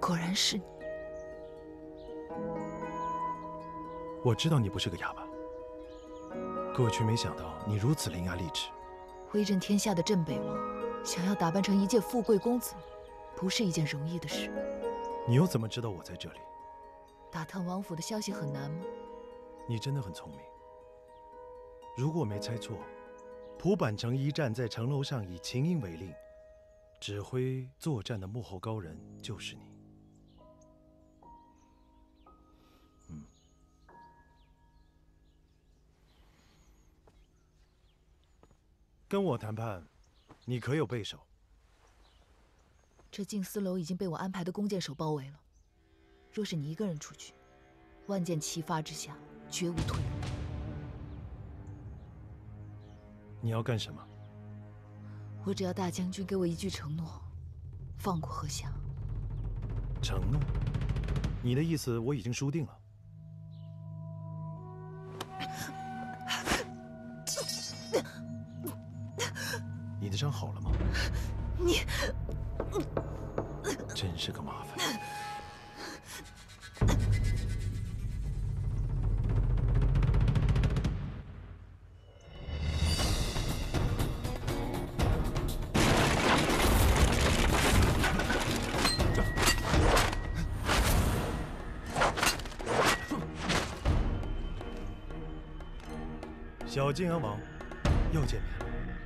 果然是你。 我知道你不是个哑巴，过去没想到你如此伶牙俐齿。 威震天下的镇北王，想要打扮成一介富贵公子，不是一件容易的事。 你又怎么知道我在这里？ 打探王府的消息很难吗？ 你真的很聪明。如果我没猜错，蒲坂城一战在城楼上以琴音为令，指挥作战的幕后高人就是你。嗯。跟我谈判，你可有备手？ 这静思楼已经被我安排的弓箭手包围了，若是你一个人出去，万箭齐发之下，绝无退路。 你要干什么？ 我只要大将军给我一句承诺，放过河夏。 承诺？你的意思我已经输定了。你的伤好了吗？ 你真是个麻烦。小靖安王要见面。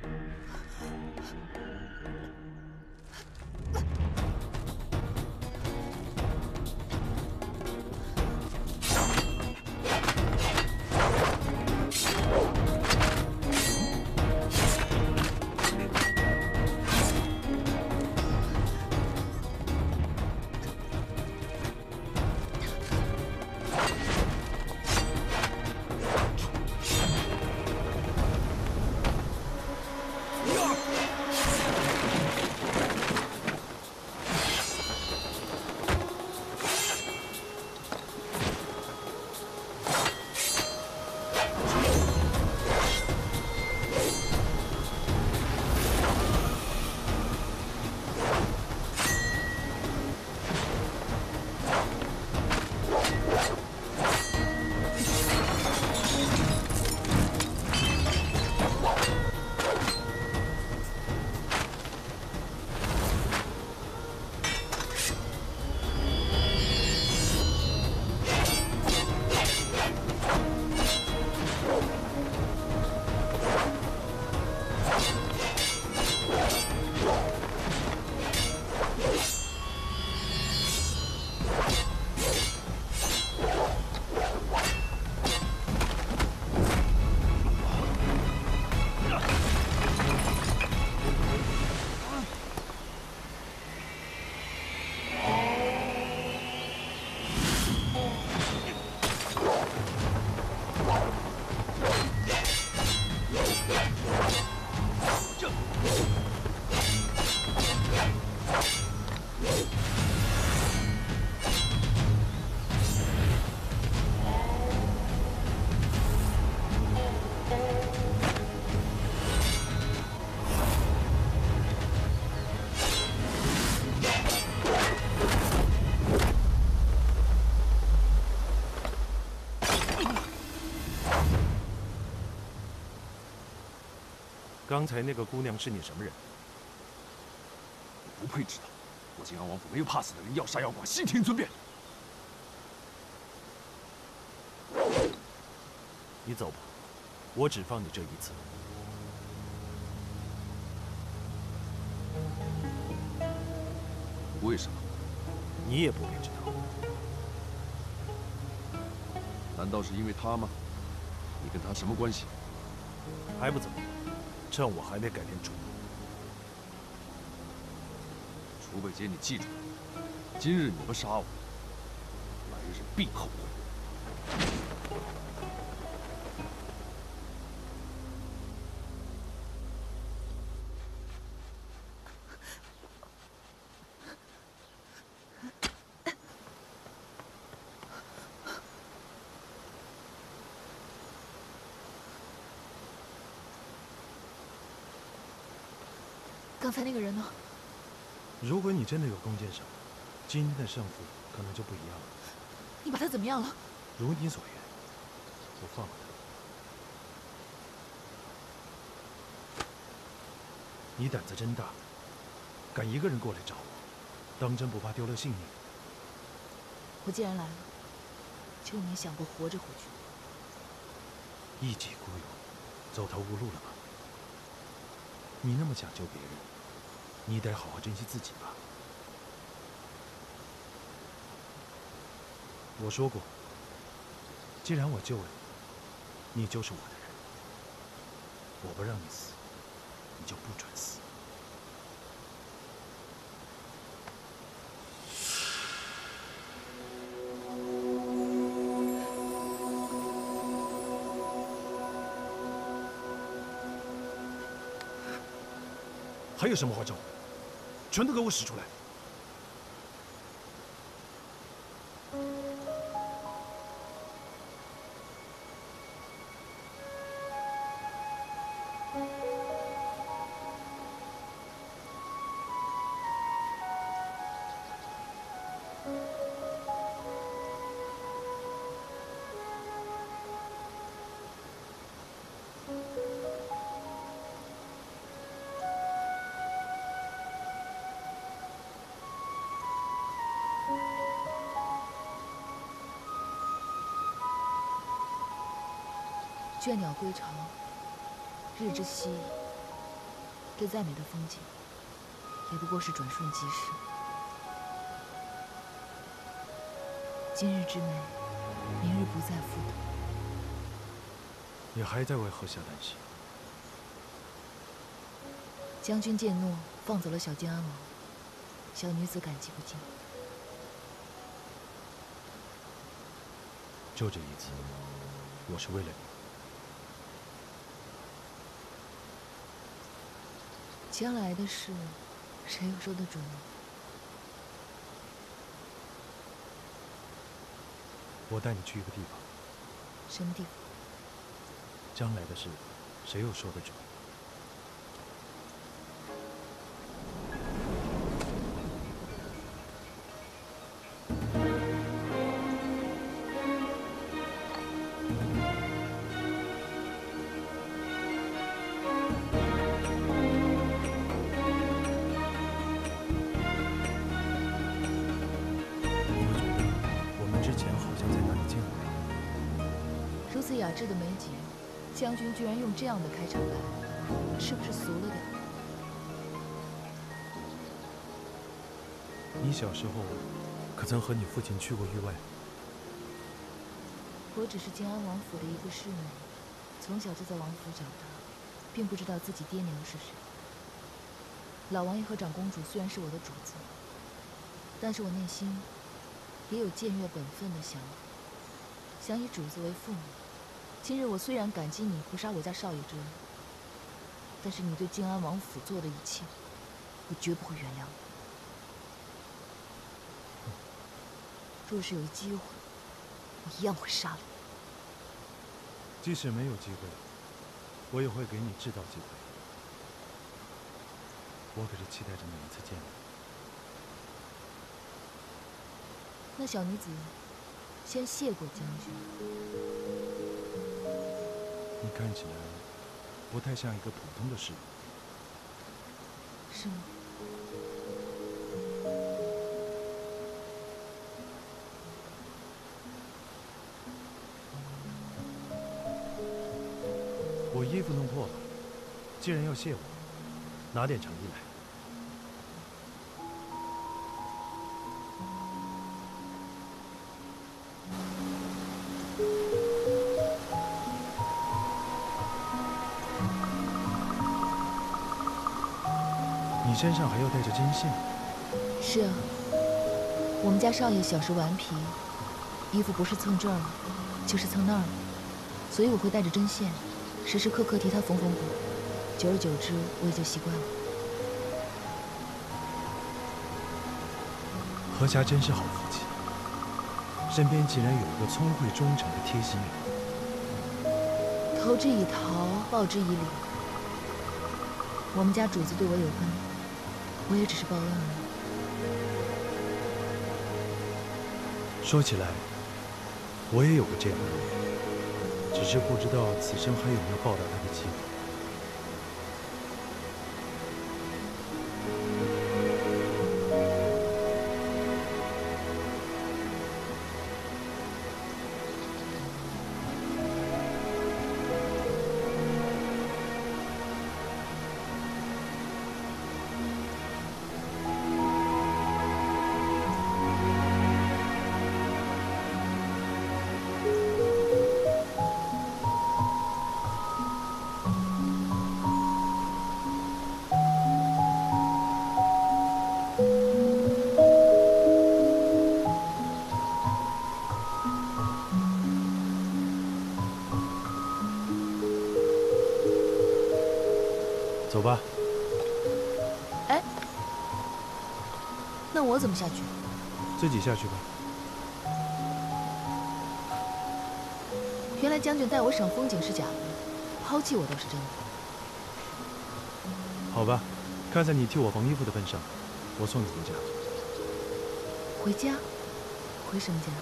刚才那个姑娘是你什么人？ 不配知道。我靖安王府没有怕死的人，要杀要剐，悉听尊便。 你走吧，我只放你这一次。 为什么？ 你也不必知道。 难道是因为他吗？你跟他什么关系？ 还不走？趁我还没改变主意。 楚北杰，你记住，今日你不杀我，来日必后悔。 刚才那个人呢？ 如果你真的有弓箭手， 今天的胜负可能就不一样了。 你把他怎么样了？ 如你所愿，我放了他。你胆子真大，敢一个人过来找我，当真不怕丢了性命？ 我既然来了，就没想过活着回去。 一己孤勇，走投无路了吧？你那么讲究别人，你得好好珍惜自己吧。我说过，既然我救了你，你就是我的人。我不让你死，你就不准死。还有什么花招？全都给我使出来！ 倦鸟归巢，日之夕矣。这再美的风景，也不过是转瞬即逝。今日之美，明日不再复得。 你还在为何下担心？ 将军渐诺，放走了小靖安王，小女子感激不尽。 就这一次，我是为了你。 将来的事，谁又说得准呢？ 我带你去一个地方。 什么地方？ 将来的事，谁又说得准？ 雅致的美景，将军居然用这样的开场白，是不是俗了点？ 你小时候可曾和你父亲去过域外？ 我只是靖安王府的一个侍女，从小就在王府长大，并不知道自己爹娘是谁。老王爷和长公主虽然是我的主子，但是我内心也有僭越本分的想法，想以主子为父母。今日我虽然感激你不杀我家少爷之恩，但是你对靖安王府做的一切，我绝不会原谅你。若是有机会，我一样会杀了你。 即使没有机会，我也会给你制造机会。我可是期待着每一次见你。 那小女子先谢过将军。 你看起来不太像一个普通的侍女。 是吗？ 我衣服弄破了，既然要谢我，拿点诚意来。你身上还要带着针线？ 是啊，我们家少爷小时顽皮，衣服不是蹭这儿了，就是蹭那儿了，所以我会带着针线，时时刻刻替他缝缝补。久而久之，我也就习惯了。 何霞真是好福气，身边竟然有一个聪慧忠诚的贴心人。 投之以桃，报之以李。我们家主子对我有恩，我也只是报恩而已。 说起来，我也有个这样的人，只是不知道此生还有没有报答他的机会。走吧。 哎，那我怎么下去？ 自己下去吧。 原来将军带我赏风景是假的，抛弃我倒是真的。 好吧，看在你替我缝衣服的份上，我送你回家。 回家？回什么家？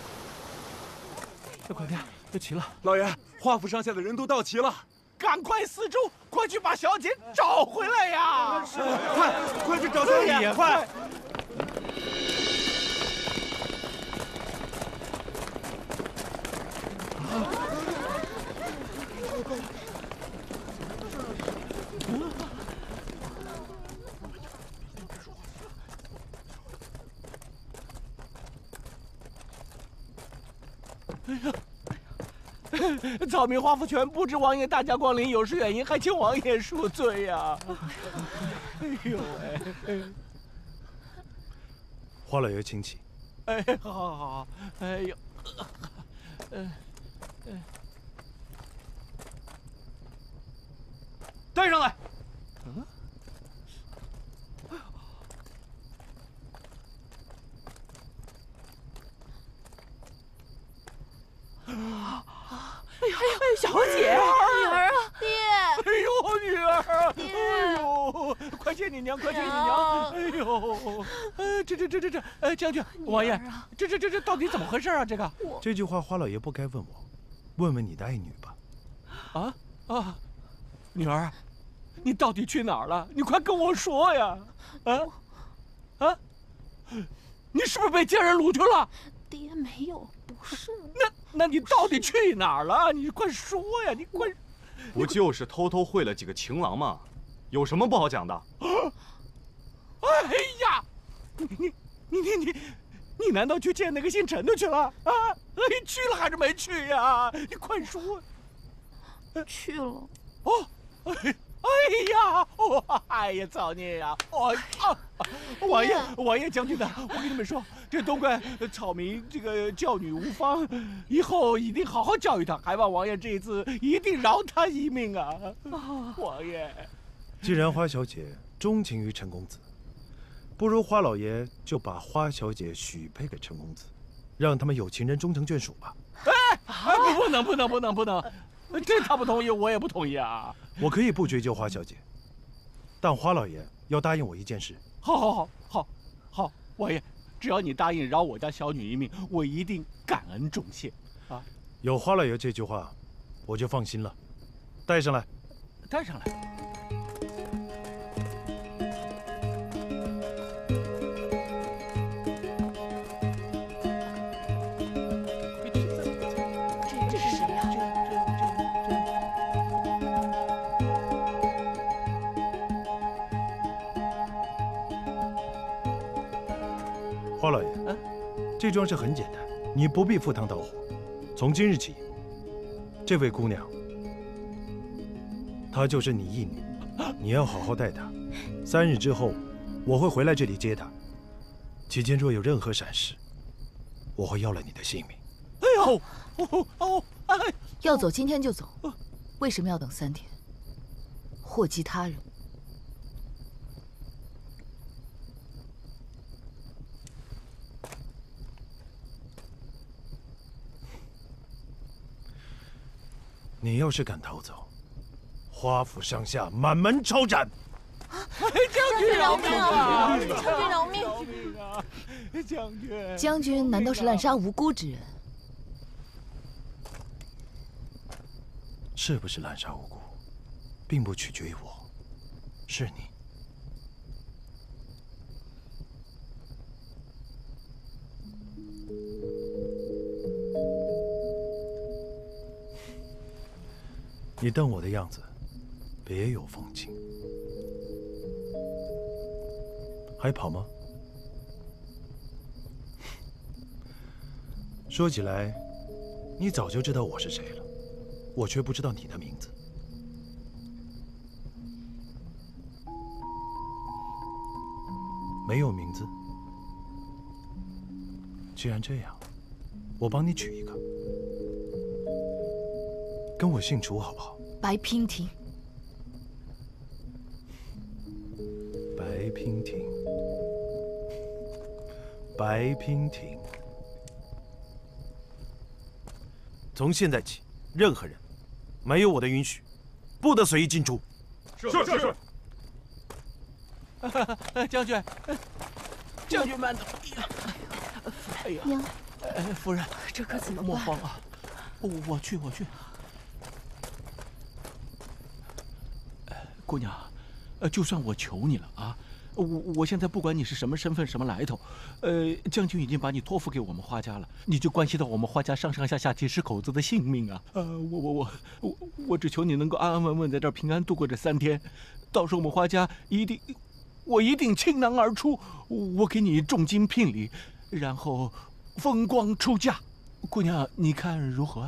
快快点，要齐了！ 老爷，华府上下的人都到齐了，赶快四周，快去把小姐找回来呀！快，快去找小姐，快！草民华府全不知王爷大驾光临，有失远迎，还请王爷恕罪呀！哎呦喂！ 花老爷请起。 哎，好好好，哎呦，嗯，嗯，带上来。嗯。啊！哎呦，小姐， 女儿啊，爹！ 哎呦，女儿，哎呦，快见你娘，快见你娘！哎呦，呃，这这这这这，呃，将军，王爷，这这这这到底怎么回事啊？这个， 这句话花老爷不该问我，问问你的爱女吧。 啊啊，女儿，你到底去哪儿了？你快跟我说呀！啊啊，你是不是被奸人掳去了？ 爹没有，不是。 那那你到底去哪儿了？你快说呀！你快， 不就是偷偷会了几个情郎吗？有什么不好讲的？ 哎呀，你你你你你你难道去见那个姓陈的去了啊？哎，去了还是没去呀？你快说。 去了。 哦，哎。哎呀，哦，哎呀，造孽呀！哦啊，王爷，王爷将军的，我跟你们说，这都怪草民这个教女无方，以后一定好好教育她，还望王爷这一次一定饶她一命啊！王爷， 既然花小姐钟情于陈公子，不如花老爷就把花小姐许配给陈公子，让他们有情人终成眷属吧。 哎，不，不能，不能，不能，不能。这他不同意，我也不同意啊！ 我可以不追究花小姐，但花老爷要答应我一件事。 好，好，好，好，好，王爷，只要你答应饶我家小女一命，我一定感恩重谢。啊， 有花老爷这句话，我就放心了。带上来， 带上来。 花老爷， 嗯， 这桩事很简单，你不必赴汤蹈火。从今日起，这位姑娘，她就是你义女，你要好好待她。三日之后，我会回来这里接她。期间若有任何闪失，我会要了你的性命。 哎呦，哦哦，哎， 要走今天就走，为什么要等三天？祸及他人。 你要是敢逃走，花府上下满门抄斩！ 将军饶命啊！将军饶命！ 将军， 将军难道是滥杀无辜之人？ 是不是滥杀无辜，并不取决于我，是你。你瞪我的样子，别有风情。还跑吗？说起来，你早就知道我是谁了，我却不知道你的名字。没有名字？既然这样，我帮你取一个，跟我姓楚好不好？ 白娉婷。 白娉婷。白娉婷。从现在起，任何人没有我的允许，不得随意进出。 是是是。 将军，将军慢走。哎呀， 娘， 夫人， 这可怎么办？ 莫慌啊，我去，我去。姑娘，呃，就算我求你了啊，我我现在不管你是什么身份、什么来头，呃，将军已经把你托付给我们花家了，你就关系到我们花家上上下下几十口子的性命啊！呃，我我我我我只求你能够安安稳稳在这儿平安度过这三天，到时候我们花家一定，我一定倾囊而出，我给你重金聘礼，然后风光出嫁。姑娘，你看如何？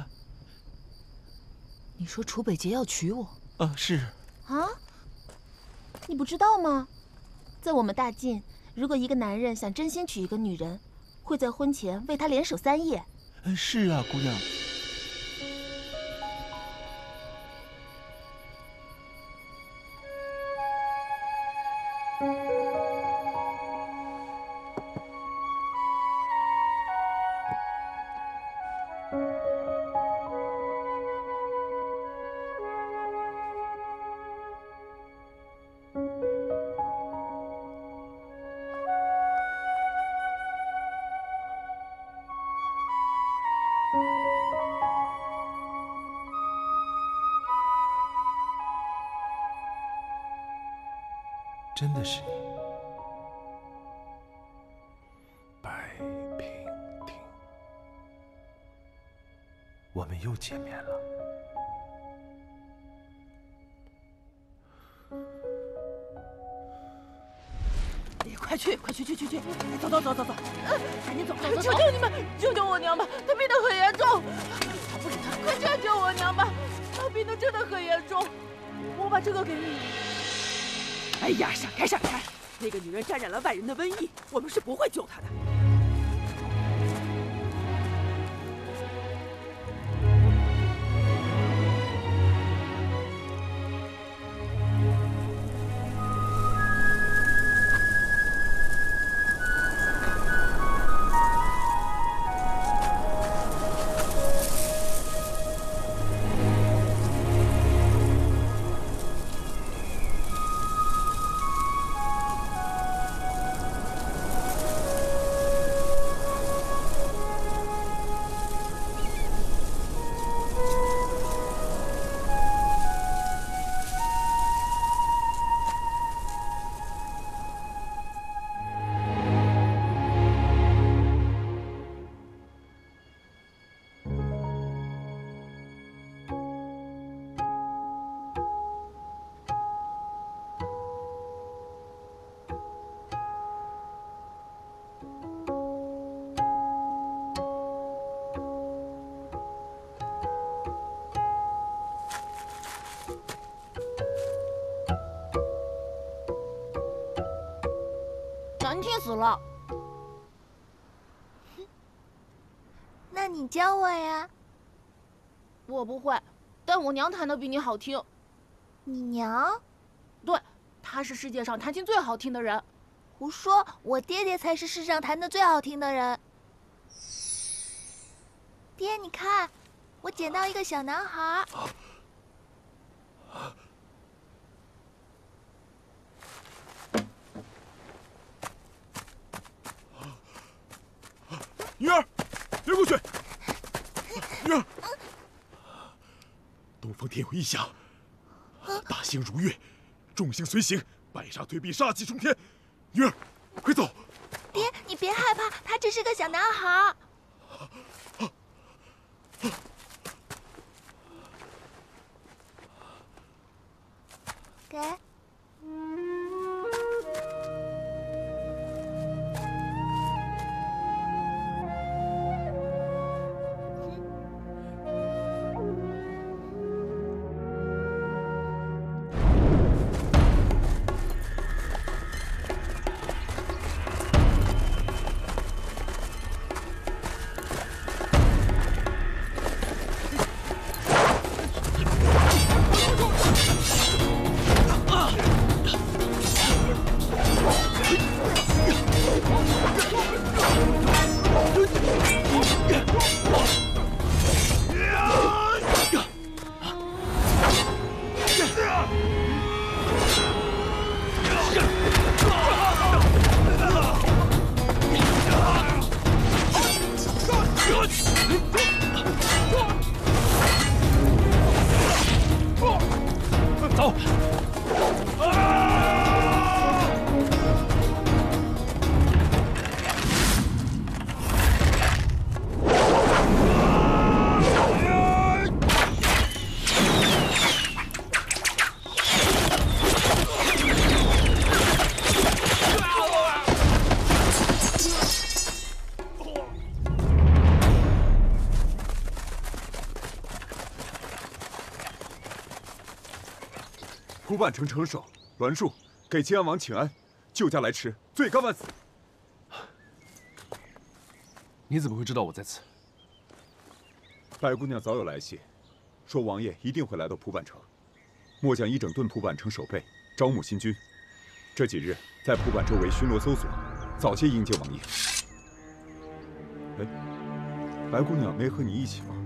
你说楚北杰要娶我？ 呃，是。 啊？你不知道吗？在我们大晋，如果一个男人想真心娶一个女人，会在婚前为她联手三夜。 是啊，姑娘。 真的是你，白娉婷，我们又见面了。 你快去，快去去去去，走走走走走，赶紧走走走！ 求求你们，救救我娘吧，她病得很严重。 不理他， 快救救我娘吧，她病得真的很严重。我把这个给你。 哎呀，闪开闪开！那个女人沾染了外人的瘟疫，我们是不会救她的。 难听死了！ 那你教我呀？ 我不会，但我娘弹的比你好听。 你娘？ 对，她是世界上弹琴最好听的人。 胡说，我爹爹才是世上弹的最好听的人。爹，你看，我捡到一个小男孩。 出去！女儿，东方天有异象，大星如月，众星随行，白沙退避，杀气冲天。女儿，快走！ 爹，你别害怕，他只是个小男孩。给。 走！ 蒲坂城城守栾树给秦安王请安，救驾来迟，罪该万死。 你怎么会知道我在此？ 白姑娘早有来信，说王爷一定会来到蒲坂城，末将已整顿蒲坂城守备，招募新军。这几日在蒲坂周围巡逻搜索，早些迎接王爷。哎，白姑娘没和你一起吗？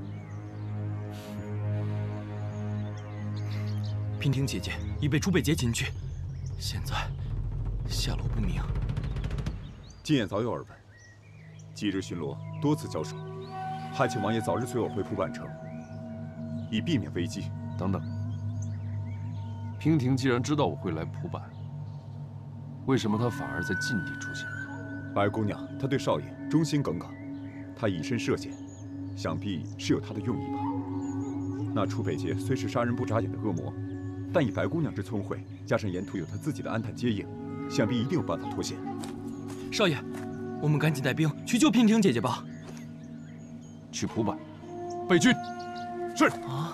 娉婷姐姐已被朱贝杰擒去，现在下落不明。 今夜早有耳闻，几日巡逻，多次交手，还请王爷早日随我回蒲坂城，以避免危机。 等等，娉婷既然知道我会来蒲坂，为什么她反而在禁地出现？ 白姑娘，她对少爷忠心耿耿，她以身涉险，想必是有她的用意吧。那楚北杰虽是杀人不眨眼的恶魔。 但以白姑娘之聪慧，加上沿途有她自己的安探接应，想必一定有办法脱险。 少爷，我们赶紧带兵去救娉婷姐姐吧。 去蒲坂，备军。是。 啊。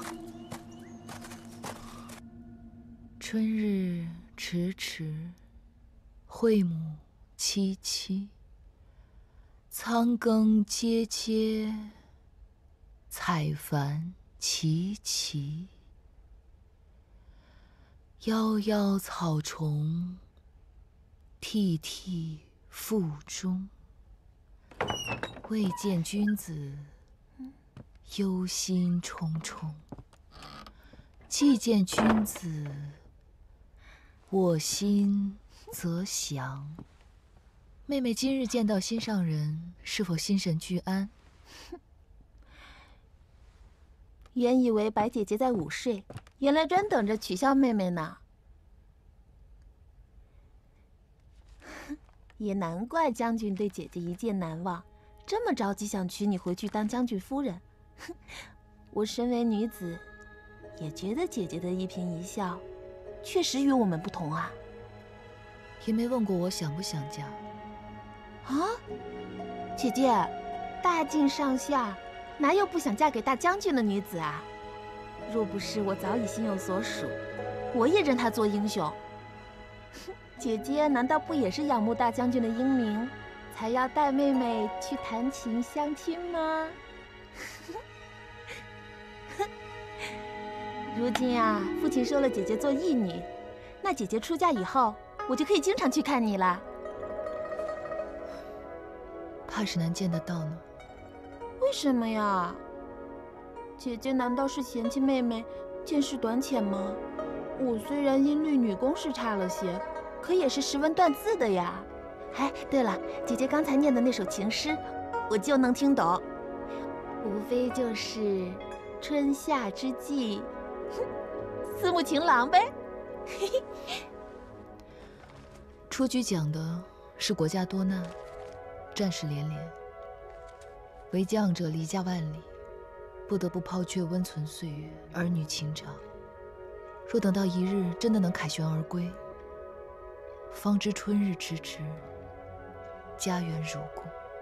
春日迟迟，惠母凄凄。仓庚阶阶，采繁齐齐。 夭夭草丛，涕涕腹中。未见君子，忧心忡忡。既见君子，我心则详。妹妹今日见到心上人，是否心神俱安？ 原以为白姐姐在午睡，原来专等着取笑妹妹呢。也难怪将军对姐姐一见难忘，这么着急想娶你回去当将军夫人。我身为女子，也觉得姐姐的一颦一笑，确实与我们不同啊。 也没问过我想不想嫁。 啊，姐姐，大晋上下。 哪有不想嫁给大将军的女子啊？若不是我早已心有所属，我也认他做英雄。姐姐难道不也是仰慕大将军的英名，才要带妹妹去弹琴相亲吗？如今啊，父亲收了姐姐做义女，那姐姐出嫁以后，我就可以经常去看你了。 怕是难见得到呢。 为什么呀？姐姐难道是嫌弃妹妹见识短浅吗？我虽然音律女工是差了些，可也是识文断字的呀。哎，对了，姐姐刚才念的那首情诗，我就能听懂。 无非就是春夏之际，四目情郎呗。 出局讲的是国家多难，战事连连，为将者离家万里，不得不抛却温存岁月，儿女情长。若等到一日真的能凯旋而归，方知春日迟迟，家园如故。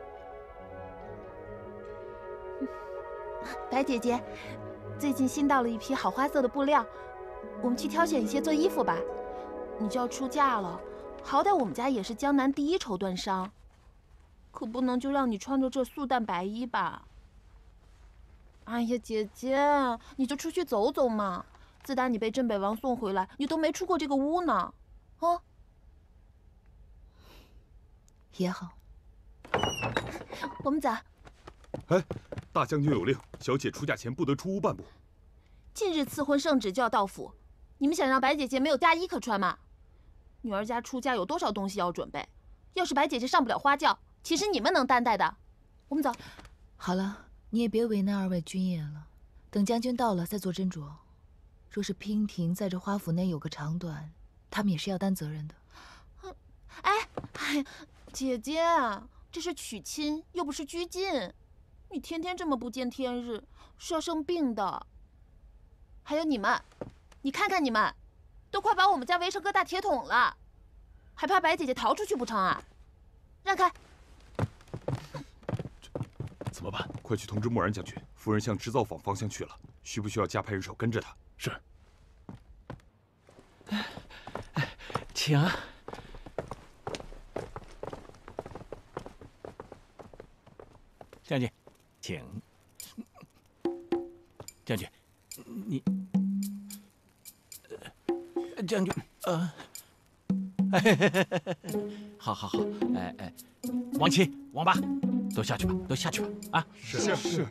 白姐姐，最近新到了一批好花色的布料，我们去挑选一些做衣服吧。你就要出嫁了，好歹我们家也是江南第一绸缎商，可不能就让你穿着这素淡白衣吧？哎呀，姐姐，你就出去走走嘛。自打你被镇北王送回来，你都没出过这个屋呢。啊， 也好。 我们走。 哎，大将军有令，小姐出嫁前不得出屋半步。 近日赐婚圣旨就要到府，你们想让白姐姐没有嫁衣可穿吗？女儿家出嫁有多少东西要准备？要是白姐姐上不了花轿，岂是你们能担待的？我们走。 好了，你也别为难二位军爷了，等将军到了再做斟酌。若是娉婷在这花府内有个长短，他们也是要担责任的。 哎哎，姐姐，这是娶亲，又不是拘禁。你天天这么不见天日，是要生病的。还有你们，你看看你们，都快把我们家围成个大铁桶了，还怕白姐姐逃出去不成啊？让开！ 怎么办？快去通知默然将军，夫人向织造坊方向去了，需不需要加派人手跟着他？是。 请。将军，请。将军，你，呃、将军，呃，哎，好好好，哎哎，王七、王八，都下去吧，都下去吧，啊！ 是是是。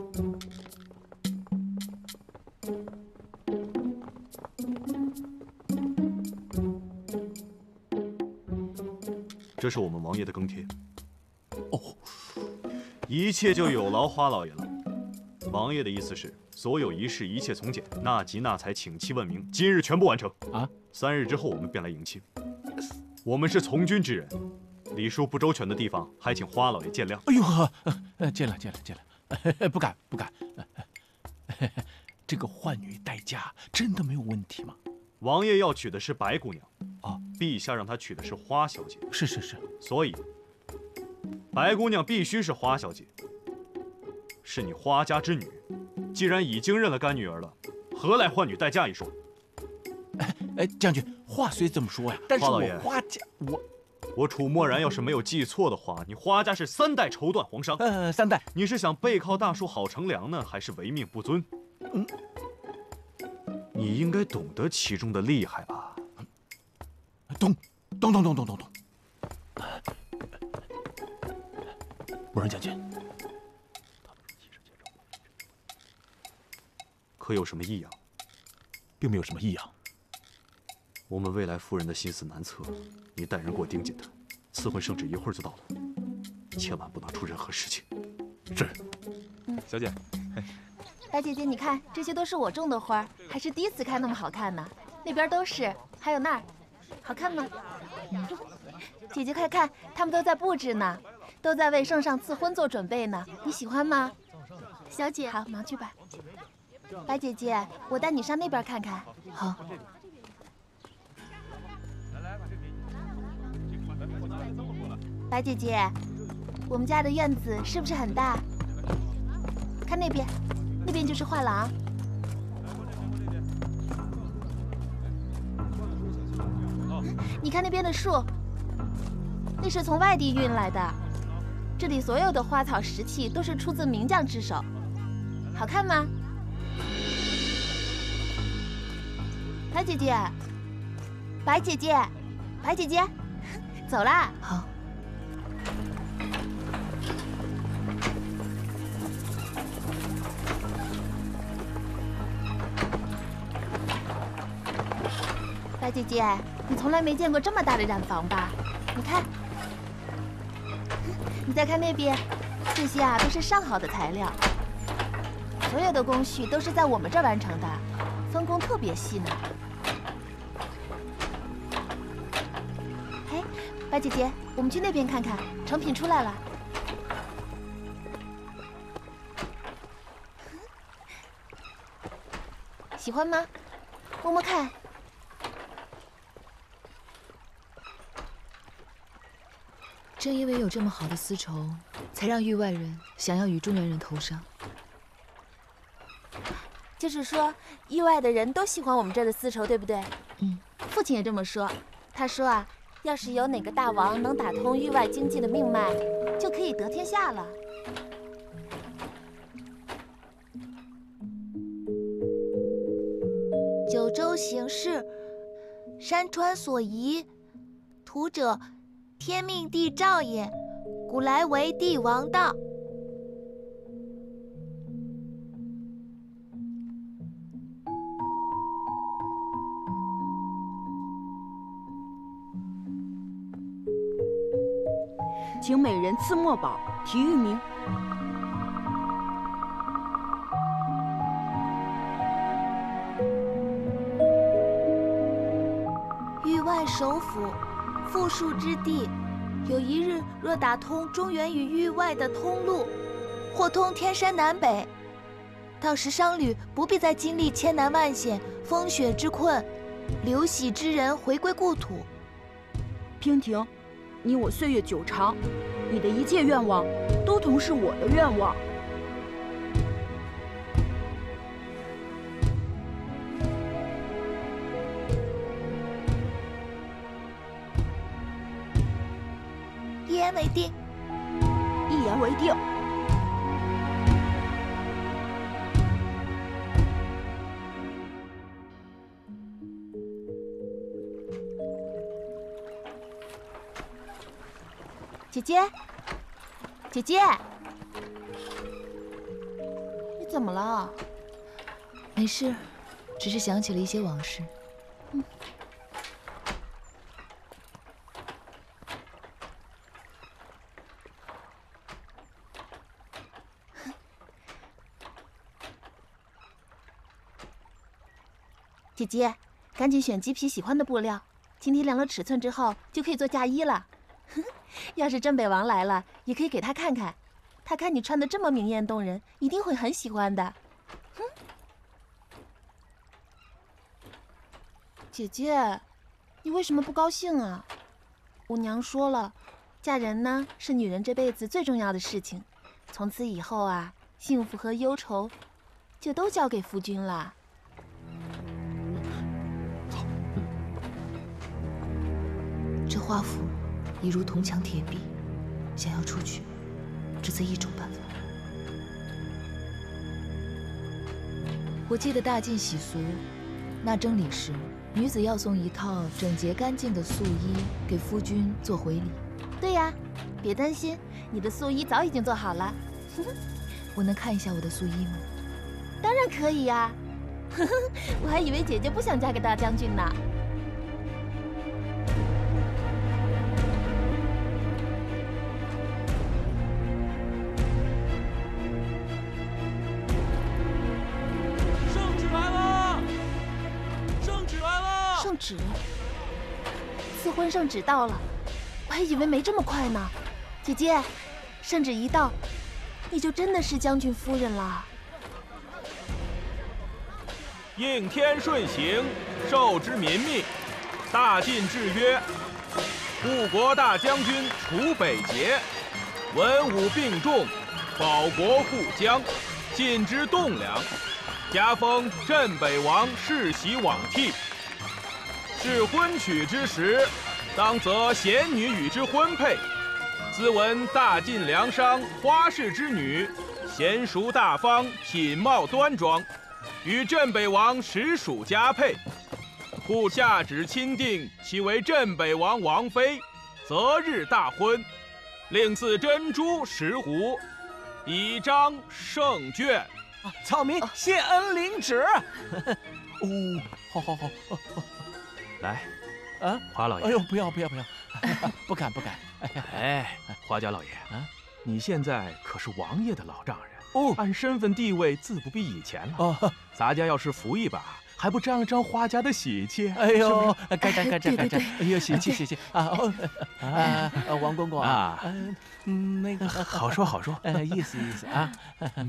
这是我们王爷的更帖。 哦， 一切就有劳花老爷了。王爷的意思是，所有仪式一切从简，纳吉纳财，请期问名，今日全部完成。 啊， 三日之后我们便来迎亲。我们是从军之人，礼数不周全的地方，还请花老爷见谅。 哎呦呵，呃，见了见了见了，不敢不敢。这个换女待嫁真的没有问题吗？ 王爷要娶的是白姑娘，啊，陛下让他娶的是花小姐。 是是是， 所以白姑娘必须是花小姐，是你花家之女。既然已经认了干女儿了，何来换女待嫁一说？ 哎哎，将军，话虽这么说呀，但是我花家我。 我楚默然要是没有记错的话，你花家是三代绸缎皇商。 呃，三代。 你是想背靠大树好乘凉呢，还是违命不遵？嗯，你应该懂得其中的厉害吧？ 懂，懂懂懂懂懂懂。默然将军， 可有什么异样？ 并没有什么异样。 我们未来夫人的心思难测，你带人给我盯紧她。赐婚圣旨一会儿就到了，千万不能出任何事情。 是。 嗯， 小姐。 白姐姐，你看，这些都是我种的花，还是第一次开那么好看呢。那边都是，还有那儿，好看吗？嗯、姐姐快看，他们都在布置呢，都在为圣上赐婚做准备呢。你喜欢吗？小姐，好，忙去吧。白姐姐，我带你上那边看看。 好。 白姐姐，我们家的院子是不是很大？看那边，那边就是画廊。你看那边的树，那是从外地运来的。这里所有的花草石器都是出自名匠之手，好看吗？白姐姐，白姐姐，白姐姐，走啦！ 好。 白姐姐，你从来没见过这么大的染坊吧？你看，你再看那边，这些啊都是上好的材料， 所有的工序都是在我们这儿完成的，分工特别细呢。嘿，白姐姐，我们去那边看看，成品出来了。喜欢吗？摸摸看。 正因为有这么好的丝绸，才让域外人想要与中原人投商。 就是说，域外的人都喜欢我们这儿的丝绸，对不对？ 嗯， 父亲也这么说。他说啊，要是有哪个大王能打通域外经济的命脉，就可以得天下了。九州行事，山川所宜，图者天命地兆也，古来为帝王道。 请每人赐墨宝，题域名。 域外首府，富庶之地，有一日若打通中原与域外的通路，或通天山南北，到时商旅不必再经历千难万险、风雪之困，流徙之人回归故土。 娉婷，你我岁月久长，你的一切愿望都同是我的愿望。 一言为定。 一言为定。 姐姐，姐姐，你怎么了？ 没事，只是想起了一些往事。 嗯。姐姐，赶紧选几匹喜欢的布料，今天量了尺寸之后就可以做嫁衣了。要是镇北王来了，也可以给他看看，他看你穿的这么明艳动人，一定会很喜欢的。哼，姐姐，你为什么不高兴啊？我娘说了，嫁人呢是女人这辈子最重要的事情，从此以后啊，幸福和忧愁就都交给夫君了。 这华府已如铜墙铁壁，想要出去，只此一种办法。我记得大晋习俗，那征礼时，女子要送一套整洁干净的素衣给夫君做回礼。 对呀，别担心，你的素衣早已经做好了。 我能看一下我的素衣吗？ 当然可以呀。我还以为姐姐不想嫁给大将军呢。圣旨，赐婚圣旨到了，我还以为没这么快呢。姐姐，圣旨一到，你就真的是将军夫人了。 应天顺行，受之民命。大晋制约，护国大将军楚北捷，文武并重，保国护疆，晋之栋梁。加封镇北王世袭罔替。是婚娶之时，当择贤女与之婚配。兹闻大晋良商花氏之女，娴熟大方，品貌端庄，与镇北王实属佳配。故下旨钦定其为镇北王王妃，择日大婚，另赐珍珠十斛，以彰圣眷。 啊、草民谢恩领旨。哦，好好好。哦哦来， 啊， 华老爷。 哎呦，不要不要不要，不敢不敢。 哎，华家老爷啊，你现在可是王爷的老丈人。 哦，按身份地位，自不比以前了。哦，咱家要是扶一把，还不沾了沾花家的喜气？ 哎呦，该沾该沾该沾！哎呦，喜气喜气啊！啊，王公公啊， 嗯，那个好说好说， 呃，意思意思啊。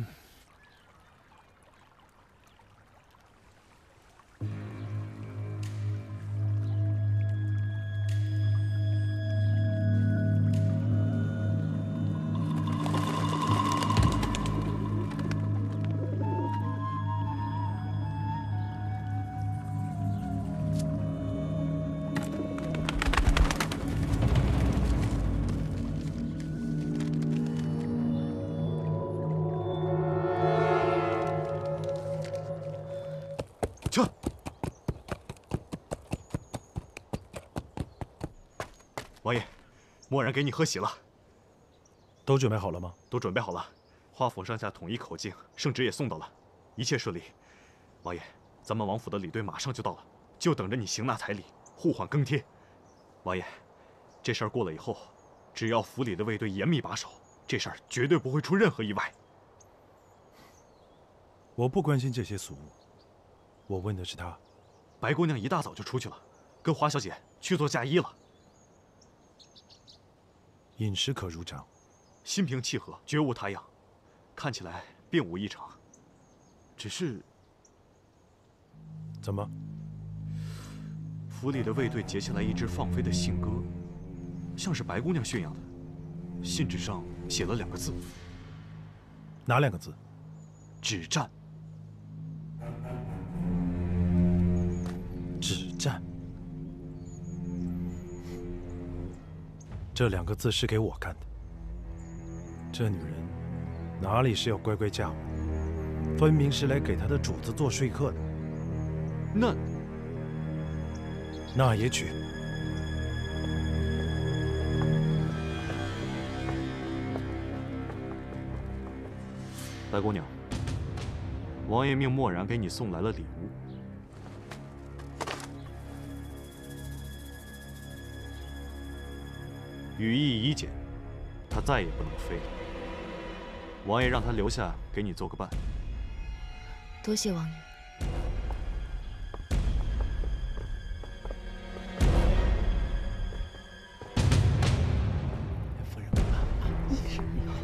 王爷，默然给你喝喜了。 都准备好了吗？ 都准备好了，花府上下统一口径，圣旨也送到了，一切顺利。王爷，咱们王府的礼队马上就到了，就等着你行纳彩礼，互换更贴。王爷，这事儿过了以后，只要府里的卫队严密把守，这事儿绝对不会出任何意外。 我不关心这些俗物，我问的是她。 白姑娘一大早就出去了，跟华小姐去做嫁衣了。 饮食可如常， 心平气和，绝无他样，看起来并无异常。只是， 怎么？ 府里的卫队截下来一只放飞的信鸽，像是白姑娘驯养的。信纸上写了两个字。 哪两个字？ 止战。 止战。这两个字是给我看的。这女人哪里是要乖乖嫁我，分明是来给她的主子做说客的。 那那也许。 白姑娘，王爷命默然给你送来了礼物。羽翼已减，它再也不能飞了。王爷让他留下给你做个伴。 多谢王爷。 夫人啊，是。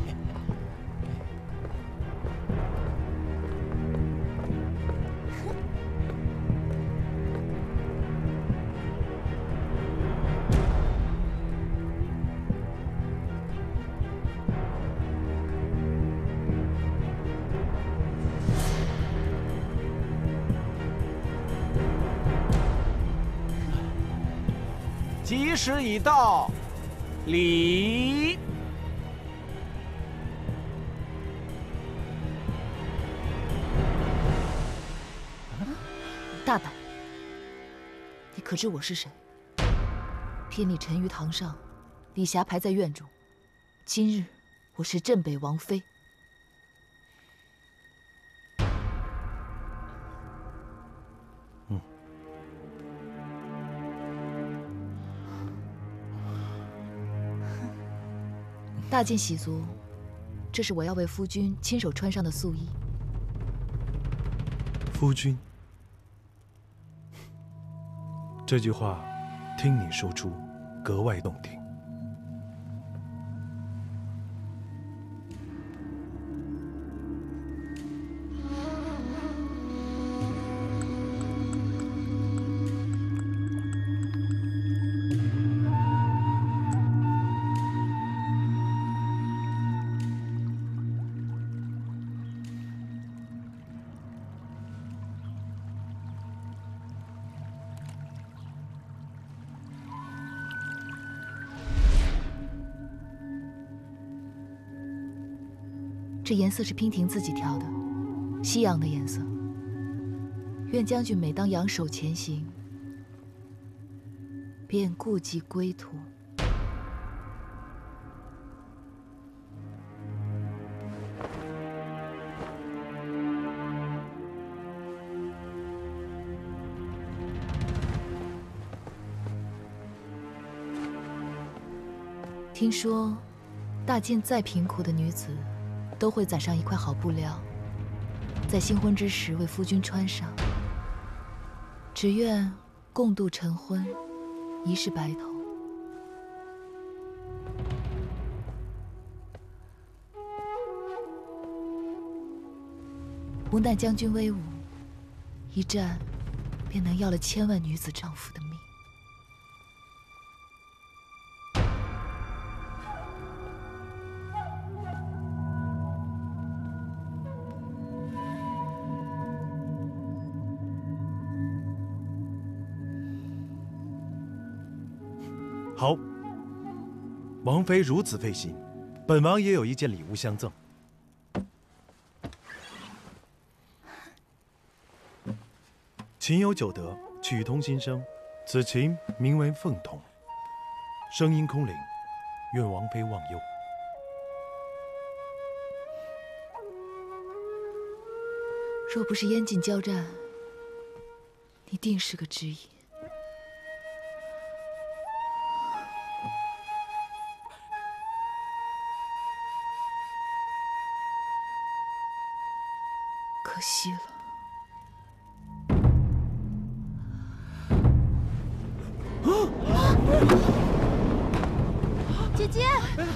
吉时已到，礼。 大胆！你可知我是谁？偏你沉于堂上，李霞排在院中。今日我是镇北王妃。 嗯。 大晋喜族，这是我要为夫君亲手穿上的素衣。 夫君，这句话听你说出，格外动听。 这颜色是娉婷自己挑的，西洋的颜色。愿将军每当扬手前行，便顾及归途。听说，大晋再贫苦的女子， 都会载上一块好布料，在新婚之时为夫君穿上。只愿共度晨昏，一世白头。无奈将军威武，一战便能要了千万女子丈夫的命。 好，王妃如此费心，本王也有一件礼物相赠。琴有九德，曲同心声，此琴名为凤筒，声音空灵，愿王妃忘忧。 若不是燕晋交战，你定是个知音。可惜了。 姐姐，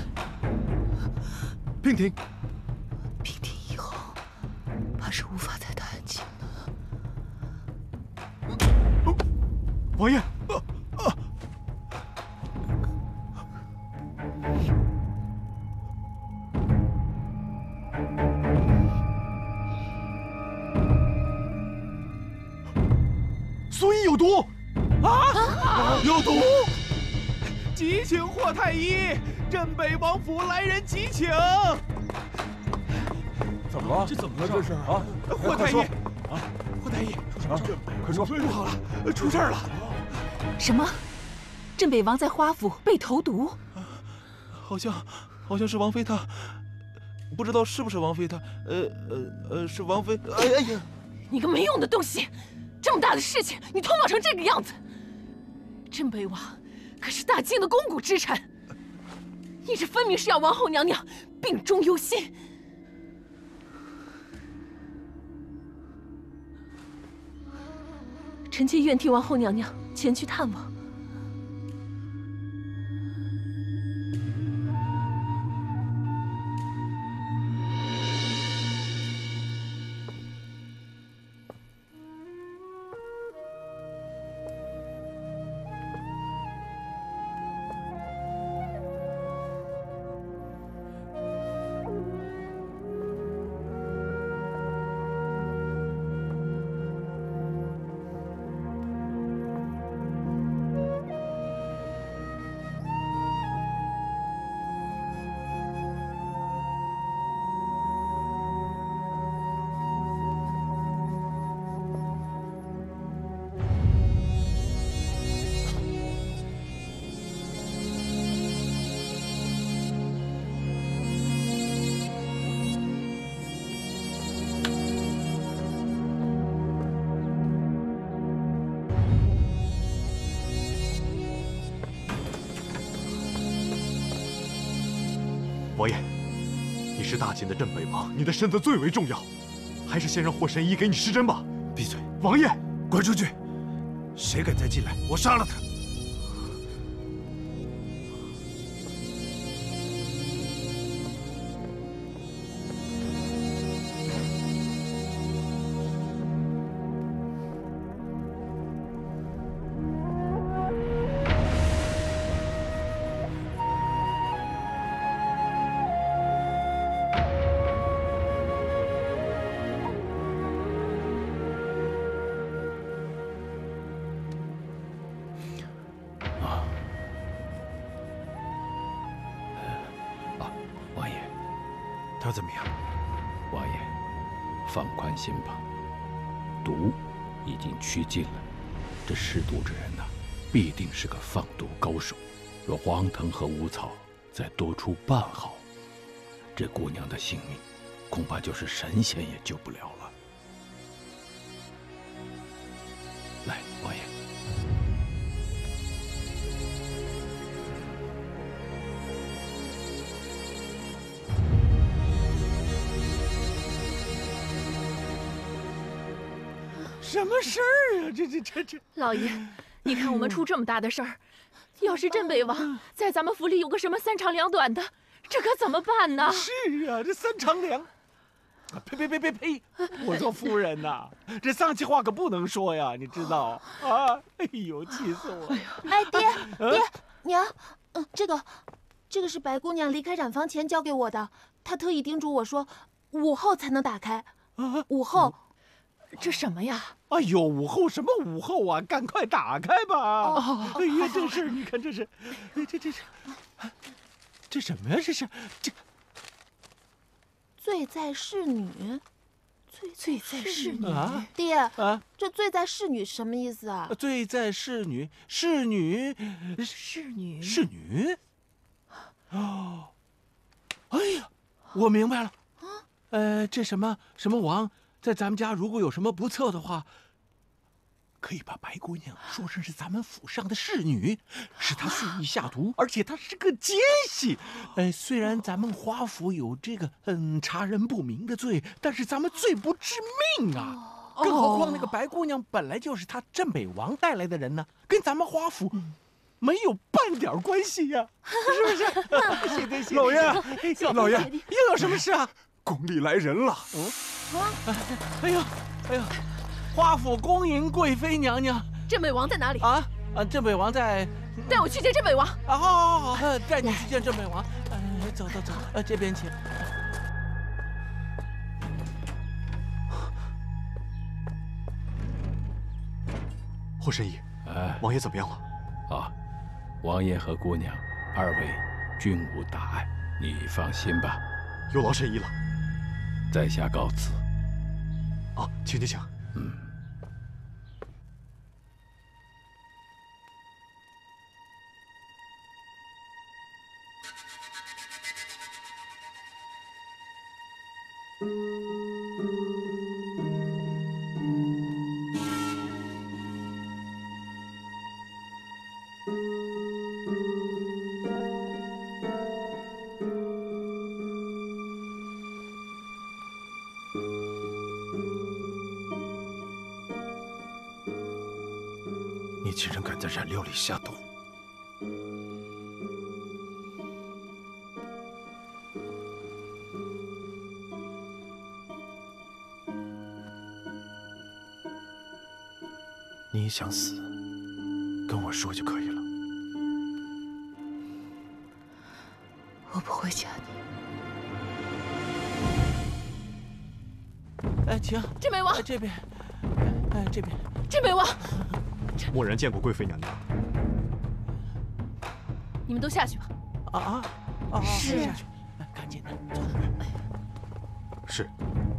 娉婷， 娉婷以后怕是无法再谈爱情了。 王爷， 所以有毒啊！有毒！急请霍太医，镇北王府来人急请。 怎么了？ 这怎么了？ 这是啊！ 霍太医， 啊， 霍太医， 啊，快说！ 不好了，出事儿了！ 什么？镇北王在花府被投毒？ 好像，好像是王妃她，不知道是不是王妃她？呃呃呃，是王妃。哎哎呀！ 你个没用的东西！这么大的事情，你通报成这个样子！镇北王可是大晋的肱骨之臣，你这分明是要王后娘娘病中忧心。臣妾愿替王后娘娘前去探望。 王爷，你是大晋的镇北王，你的身子最为重要，还是先让霍神医给你施针吧。 闭嘴！ 王爷， 滚出去！谁敢再进来，我杀了他！他怎么样？ 王爷，放宽心吧，毒已经驱尽了。这施毒之人呐、啊，必定是个放毒高手。若黄藤和乌草再多出半毫，这姑娘的性命恐怕就是神仙也救不了了。来，王爷。 什么事儿啊？这这这这！ 老爷，你看我们出这么大的事儿，要是镇北王在咱们府里有个什么三长两短的，这可怎么办呢？ 是啊，这三长两。 呸呸呸呸呸！我说夫人呐，这丧气话可不能说呀，你知道啊？哎呦，气死我！ 哎，爹爹娘，嗯，这个，这个是白姑娘离开染坊前交给我的，她特意叮嘱我说，午后才能打开。午后， 这什么呀？ 哎呦，午后什么午后啊？赶快打开吧！ 哦， 哎呀，这是你看这是，哎这这是，这什么呀？这是这。 罪在侍女，罪罪在侍女。 啊、 爹啊， 这罪在侍女什么意思啊？ 罪在侍女，侍女， 侍女， 侍女。哦，哎呀，我明白了。啊，呃，这什么什么王，在咱们家如果有什么不测的话，可以把白姑娘说成是咱们府上的侍女，使她蓄意下毒，而且她是个奸细。呃，虽然咱们华府有这个嗯查人不明的罪，但是咱们罪不致命啊。更何况那个白姑娘本来就是他镇北王带来的人呢，跟咱们华府没有半点关系呀，是不是？行对行。 老爷，老爷， 又有什么事啊？ 宫里来人了。 嗯啊，哎呦，哎呦。 华府恭迎贵妃娘娘。 镇北王在哪里？ 啊啊！镇北王在， 带我去见镇北王。 啊，好，好，好，带你去见镇北王。呃，走走走，呃，这边请。 霍神医， 哎， 王爷怎么样了？ 啊，王爷和姑娘二位均无大碍，你放心吧。 有劳神医了。 在下告辞。 啊，请请请。 嗯。 你竟然敢在染料里下毒！你想死，跟我说就可以了。 我不会嫁你。哎，请镇北王， 哎、这边，哎，这边， 镇北王。 蓦然见过贵妃娘娘。 你们都下去吧。 啊啊啊！ 是。 下去，赶紧的，走。 是。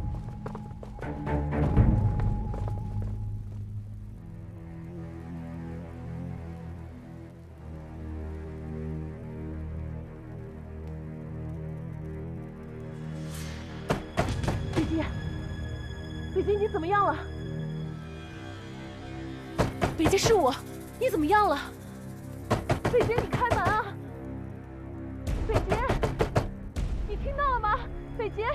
北姐，北姐，你怎么样了？ 北姐，是我，你怎么样了？北姐，你开门啊！北姐，你听到了吗？北姐，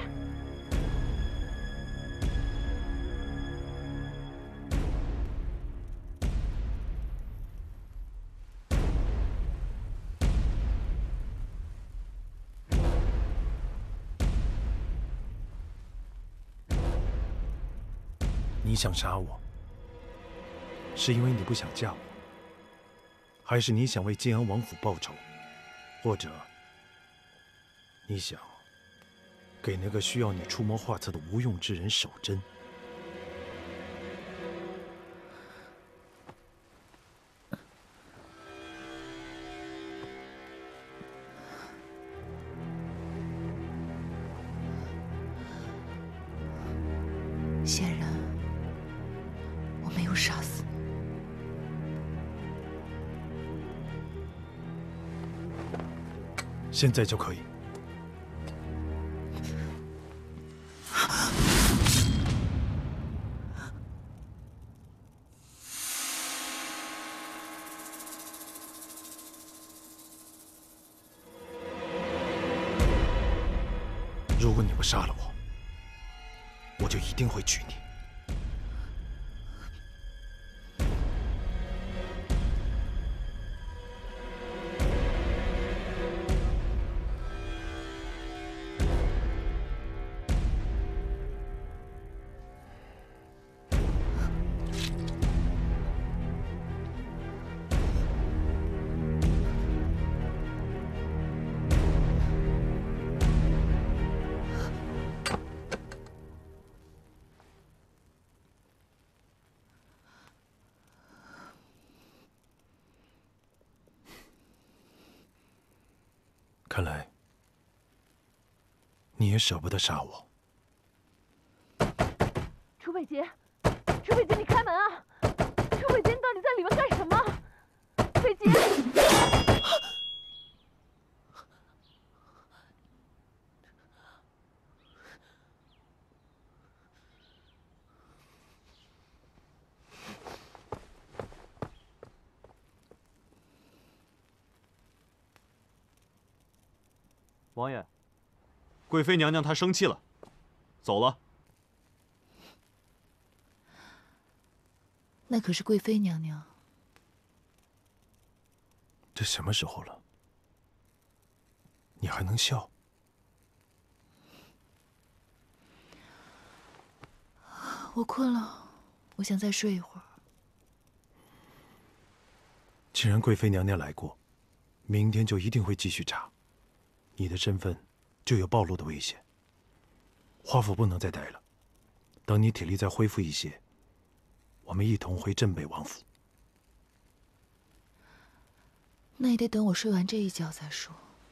你想杀我？ 是因为你不想嫁我，还是你想为晋安王府报仇，或者你想给那个需要你出谋划策的无用之人守贞？ 仙人，我没有杀死你。 现在就可以。如果你不杀了我，我就一定会娶你。 看来你也舍不得杀我。 楚北杰，楚北杰，你开门啊！楚北杰，你到底在里面干什么？北杰。 王爷，贵妃娘娘她生气了，走了。 那可是贵妃娘娘。 这什么时候了？你还能笑？ 我困了，我想再睡一会儿。 既然贵妃娘娘来过，明天就一定会继续查。 你的身份就有暴露的危险。华府不能再待了，等你体力再恢复一些，我们一同回镇北王府。 那也得等我睡完这一觉再说。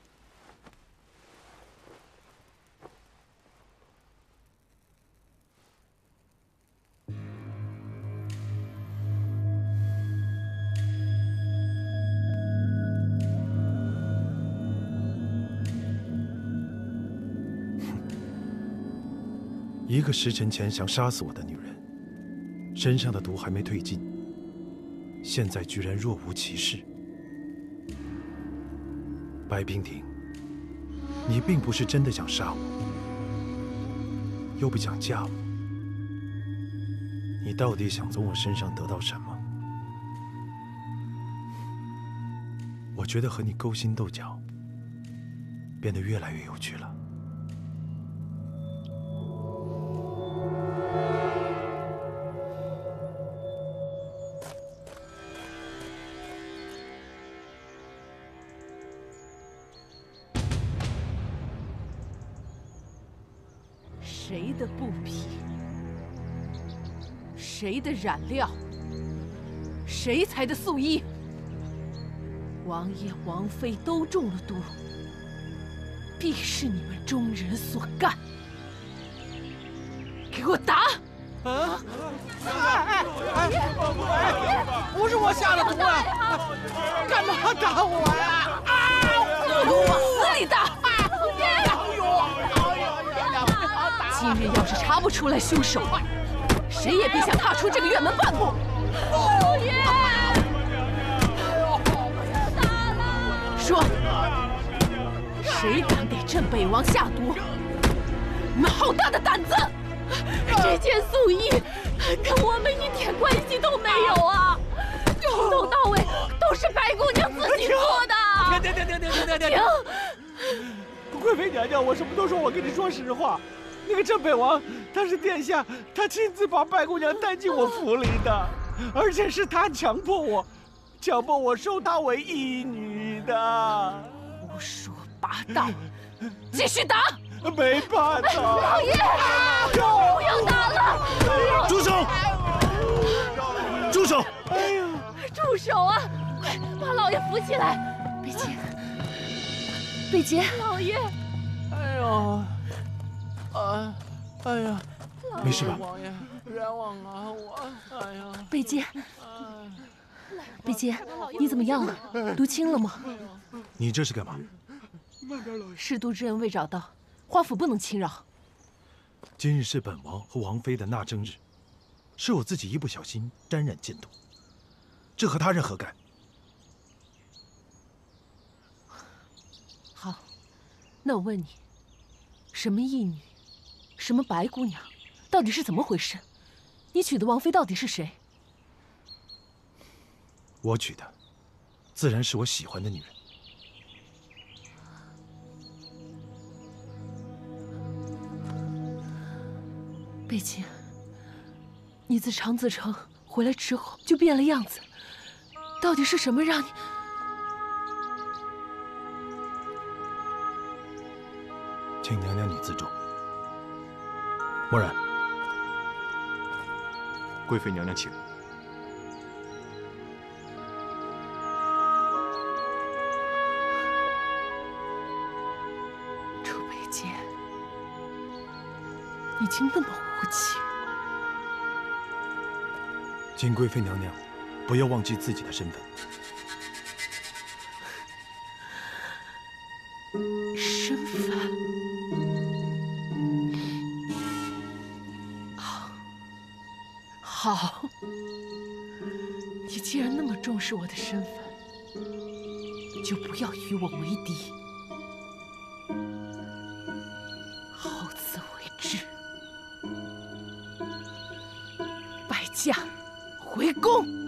一个时辰前想杀死我的女人，身上的毒还没退尽，现在居然若无其事。白娉婷，你并不是真的想杀我，又不想嫁我，你到底想从我身上得到什么？我觉得和你勾心斗角，变得越来越有趣了。 谁的布匹，谁的染料，谁裁的素衣，王爷、王妃都中了毒，必是你们中人所干。给我打！ 啊！哎哎哎！不是我下的毒啊！干嘛打我呀？啊！ 给我往死里打！ 今日要是查不出来凶手，谁也别想踏出这个院门半步。老爷，说，谁敢给镇北王下毒？你们好大的胆子！这件素衣跟我们一点关系都没有啊，从头到尾都是白姑娘自己做的。 停停停停停停停！停！贵妃娘娘，我什么都说，我跟你说实话。 那个镇北王，他是殿下，他亲自把白姑娘带进我府里的，而且是他强迫我，强迫我收她为义女的。 胡说八道！继续打！ 没办法， 老爷，不要打了！ 住手！住手！ 哎呀，住手啊！快把老爷扶起来！ 贝姐，贝姐， 老爷！ 哎呦！ 啊，哎呀， 没事吧？ 王爷，冤枉啊我！哎呀， 贝姐，贝姐，你怎么样了？毒轻了吗？ 你这是干嘛？ 舐毒之人未找到，华府不能侵扰。 今日是本王和王妃的纳征日，是我自己一不小心沾染箭毒，这和他人何干？ 好，那我问你，什么义女？ 什么白姑娘，到底是怎么回事？你娶的王妃到底是谁？ 我娶的，自然是我喜欢的女人。 贝姐，你自长子城回来之后就变了样子，到底是什么让你…… 请娘娘你自重。 默然， 贵妃娘娘请。 经那么无情。 请贵妃娘娘不要忘记自己的身份。 身份？好，好。你既然那么重视我的身份，就不要与我为敌。好自为之。败驾，回宫。